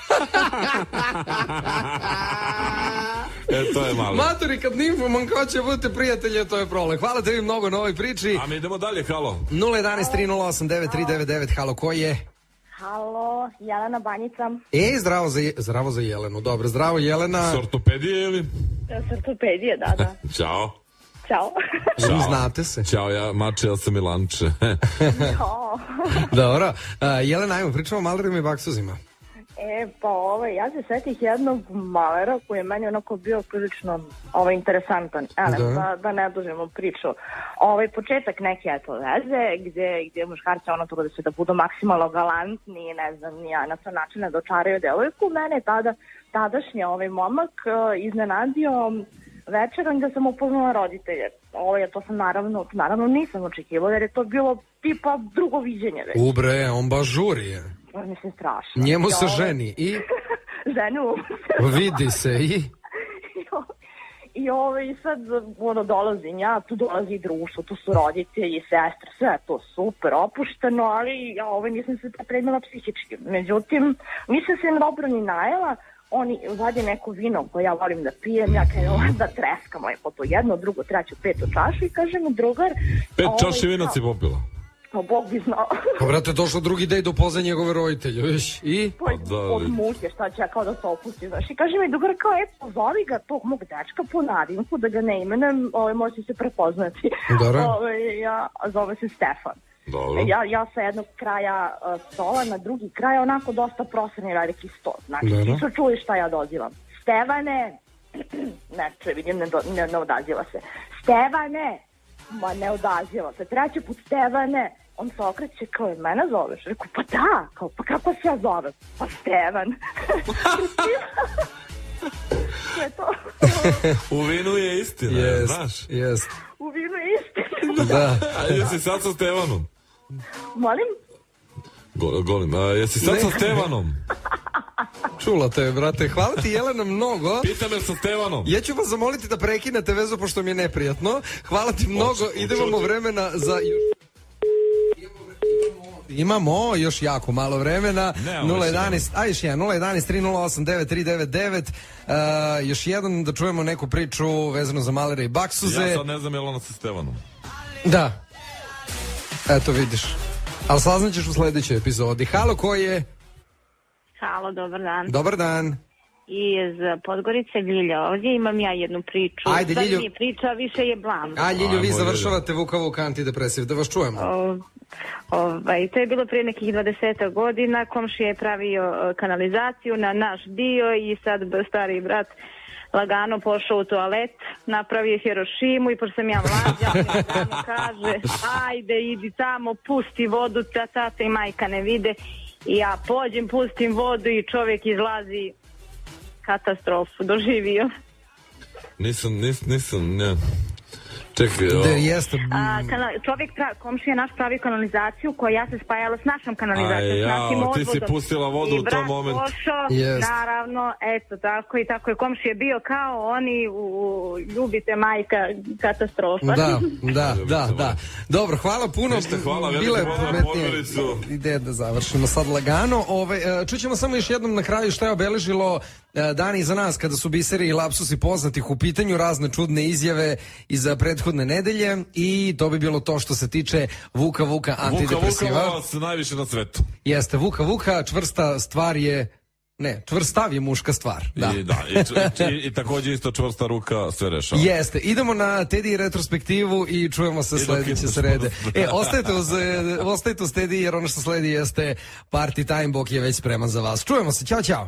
E, to je malo. Maturi, kad nimfomanka hoće da budete prijatelji, to je problem. Hvala te vi mnogo na ovoj priči. A mi idemo dalje, halo. nula jedan tri nula osam devet tri devet devet, halo, ko je? Halo, Jelena Banjica. E, zdravo za, Je- zdravo za Jelenu, dobro, zdravo Jelena. S ortopedije ili? S ortopedije, da, da. Ćao. Ćao. Vi znate se. Ćao, ja Mače, ja sam Milanče. Ćao. Dobro, uh, Jelena, ajmo, pričamo o malerima i baksuzima. E, pa ovaj, ja se setih jednog malera koji je meni onako bio prilično ovaj, interesantan. Ele, Da. da. da ne dužimo priču. Ovaj, početak neke eto veze, gde, gde muškarci ono trude se da budu maksimalno galantni, ne znam, nija na sve načine da očaraju devojku. Mene je tada, tadašnji ovaj momak uh, iznenadio večeran da sam upoznala roditelje. Ovaj, to sam naravno, naravno nisam očekivala jer je to bilo tipa drugo viđenje već. Ubre, on baš žuri je. Mislim, strašno. Njemu I se ovaj- ženi i Ženu. vidi se i... I ovaj, sad ono, dolazim ja, tu dolazi društvo, tu su roditelji, sestre, sve je to super, opušteno, ali ja ovaj, nisam se pripremila psihički. Međutim, nisam se dobro ni najela, oni vade neko vino koje ja volim da pijem, ja krenem da treskam lepo to jedno, drugo, treću, petu čašu i kaže mi drugar... Pet ovaj, čaši vina kao- si popila. Pa Bog bi znao. Pa brate, došlo drugi dej do upoznaj njegove roditelje, viš, i... Pa od muke, šta će ja kao da se opusti, znaš. I kaže mi drugar kao, e, pozovi ga tog mog dečka po nadimku, da ga ne imenem, ovaj, može se prepoznati. Dobro. Ovaj, ja, zove se Stefan. Dobro. Ja, ja sa jednog kraja uh, stola na drugi kraj, onako dosta prosrni veliki sto. Znači, Dobro. ti su čuli šta ja dozivam. Stevane, ne, če vidim, ne, do, ne, ne odaziva se. Stevane, ma ne odaziva se. Treći put Stevane, on se okreće kao, i mene zoveš? Reku, pa da, kao, pa kako se ja zovem? Pa Stevan. To je to. U vinu je istina, Jest, znaš. jest. U vinu je istina. Da. A jesi sad sa Stevanom? Molim? Go, golim, a jesi sad sa Ne. Stevanom? Čula te, brate. Hvala ti, Jelena, mnogo. Pita me sa Stevanom. Ja ću vas zamoliti da prekinete vezu, pošto mi je neprijatno. Hvala ti mnogo. Idemo vremena za... još- Imamo još jako malo vremena. Nemamo nula više jedanaest, a još jedan, nula jedanaest tri nula osam devet tri devet devet. Uh, još jedan da čujemo neku priču vezano za malere i baksuze. Ja sad ne znam je li ona sa Stevanom. Da. Eto vidiš. Ali saznaćeš u sledećoj epizodi. Halo, ko je? Halo, dobar dan. Dobar dan. Iz Podgorice Ljilja ovdje imam ja jednu priču. Ajde, Stvari Ljiljo. nije priča, više je blam. A, Ljiljo, vi završavate Vuka Vuka antidepresiv. Da vas čujemo. O, ovaj, to je bilo prije nekih dvadeset godina. Komšija je pravio e, kanalizaciju na naš dio i sad b- stari brat lagano pošao u toalet, napravio Hirošimu i pošto sam ja mlađa, on mi lagano kaže, ajde, idi tamo, pusti vodu, ta, tata i majka ne vide. I ja pođem, pustim vodu i čovjek izlazi, katastrofu doživio. Nisam, nis, nisam, ne. Čekaj, o... Da, jeste. A, kana, čovjek, pra, komšija naš pravi kanalizaciju koja se spajala s našom kanalizacijom, Aj, s našim jao, ti odvodom. si pustila vodu I u tom brat momentu. pošao, Jest. naravno, eto tako i tako je komšija bio kao oni u, u ljubite majka, katastrofa. Da, da, da, da. Dobro, hvala puno. Ništa, hvala, veliki Bile pozdrav na pametnije Podgoricu. ideje da završimo sad lagano. Ove, e, čućemo samo još jednom na kraju šta je obeležilo e, dan iza nas kada su biseri i lapsusi poznatih u pitanju, razne čudne izjave iz prethodne nedelje i to bi bilo to što se tiče Vuka Vuka Vuka antidepresiva. Vuka vas najviše na svetu. Jeste, Vuka Vuka, čvrsta stvar je... Ne, čvrst stav je muška stvar. Da. I, da, i, č- i, i također isto čvrsta ruka sve rešava. Jeste, idemo na Teddy retrospektivu i čujemo se I dok sledeće idemo srede. sporo. E, ostajte uz, e, ostajte uz Teddy jer ono što sledi jeste Party Time, Bok je već spreman za vas. Čujemo se, ćao, ćao.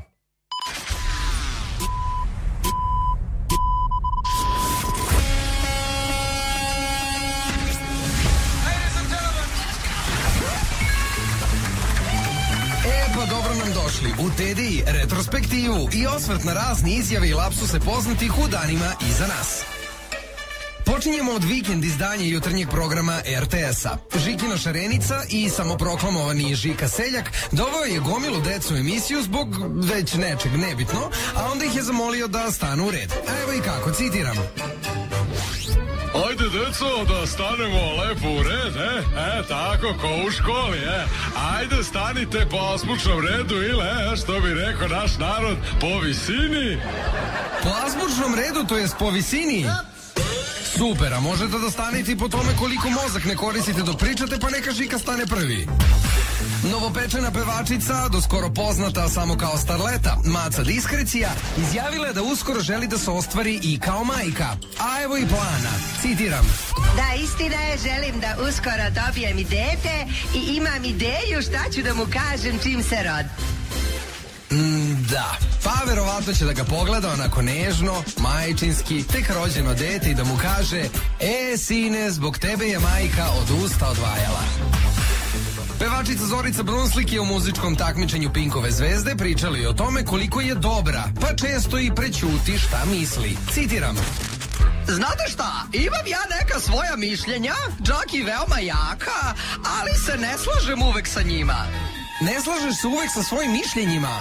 E, pa dobro nam došli u Teddy retrospektivu i osvrt na razne izjave i lapsuse poznatih u danima iza nas. Počinjemo od vikend izdanja jutarnjeg programa er te es-a. Žikina šarenica i samoproklamovani Žika Seljak doveo je gomilu decu u emisiju zbog već nečeg nebitno, a onda ih je zamolio da stanu u red. A evo i kako, citiram. Ajde, deco, da stanemo lepo u red, e? E, tako, ko u školi, e? Ajde, stanite po azbučnom redu ili, e, što bi rekao naš narod, po visini. Po azbučnom redu, to jest po visini? Super, a možete da stanete i po tome koliko mozak ne koristite dok pričate, pa neka Žika stane prvi. Novopečena pevačica, doskoro poznata samo kao starleta, Maca Diskrecija, izjavila je da uskoro želi da se ostvari i kao majka. A evo i plana. Citiram. Da, istina je, želim da uskoro dobijem i dete i imam ideju šta ću da mu kažem čim se rodi. Mm, da, pa verovatno će da ga pogleda onako nežno, majčinski, tek rođeno dete i da mu kaže: e, sine, zbog tebe je majka od usta odvajala. Pevačica Zorica Brunslik je u muzičkom takmičenju Pinkove zvezde pričali o tome koliko je dobra, pa često i prećuti šta misli. Citiram. Znate šta, imam ja neka svoja mišljenja, čak i veoma jaka, ali se ne slažem uvek sa njima. Ne slažeš se uvek sa svojim mišljenjima?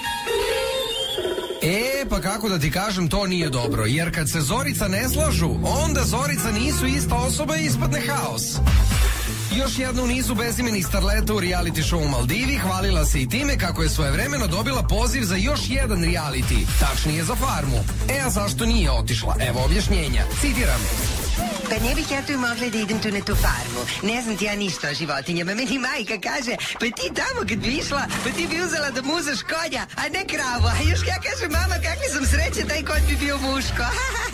E, pa kako da ti kažem, to nije dobro, jer kad se Zorica ne slažu, onda Zorica nisu ista osoba i ispadne haos. Još jedna u nizu bezimenih starleta u reality show u Maldivi hvalila se i time kako je svojevremeno dobila poziv za još jedan reality, tačnije za farmu. E, a zašto nije otišla? Evo objašnjenja. Citiram. Pa ne bih ja tu mogla da idem tu na tu farmu. Ne znam ti ja ništa o životinjama. Meni majka kaže, pa ti tamo kad bi išla, pa ti bi uzela da muzaš konja, a ne kravu. A još ja kažem, mama, kakvi sam sreće, taj konj bi bio muško.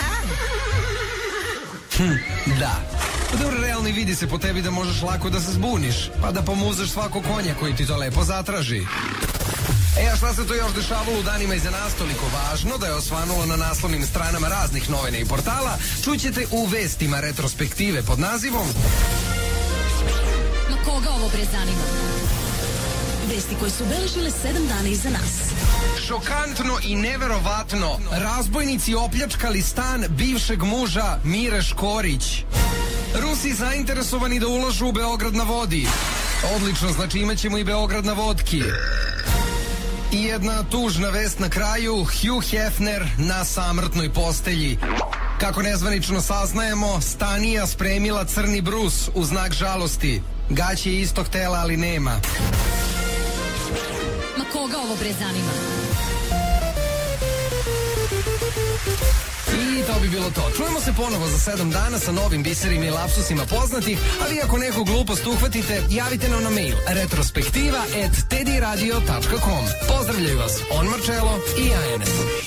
Hm, da. Dobro, realni vidi se po tebi da možeš lako da se zbuniš, pa da pomuzaš svako konja koji ti to lepo zatraži. E, a šta se to još dešavalo u danima iza nas, toliko važno da je osvanulo na naslovnim stranama raznih novina i portala, čućete u vestima retrospektive pod nazivom Ma koga ovo bre zanima? Vesti koje su beležile sedam dana iza nas. Šokantno i neverovatno, razbojnici opljačkali stan bivšeg muža Mire Škorić. Rusi zainteresovani da ulažu u Beograd na vodi. Odlično, znači imat ćemo i Beograd na vodki. I jedna tužna vest na kraju, Hugh Hefner na samrtnoj postelji. Kako nezvanično saznajemo, Stanija spremila crni brus u znak žalosti. Gaće je istog tela, ali nema. Ma koga ovo bre zanima? I to bi bilo to. Čujemo se ponovo za sedam dana sa novim biserima i lapsusima poznatih, a vi ako neku glupost uhvatite, javite nam na mail retrospektiva at tediradio tačka com. Pozdravljaju vas On Marcello i ja Enes.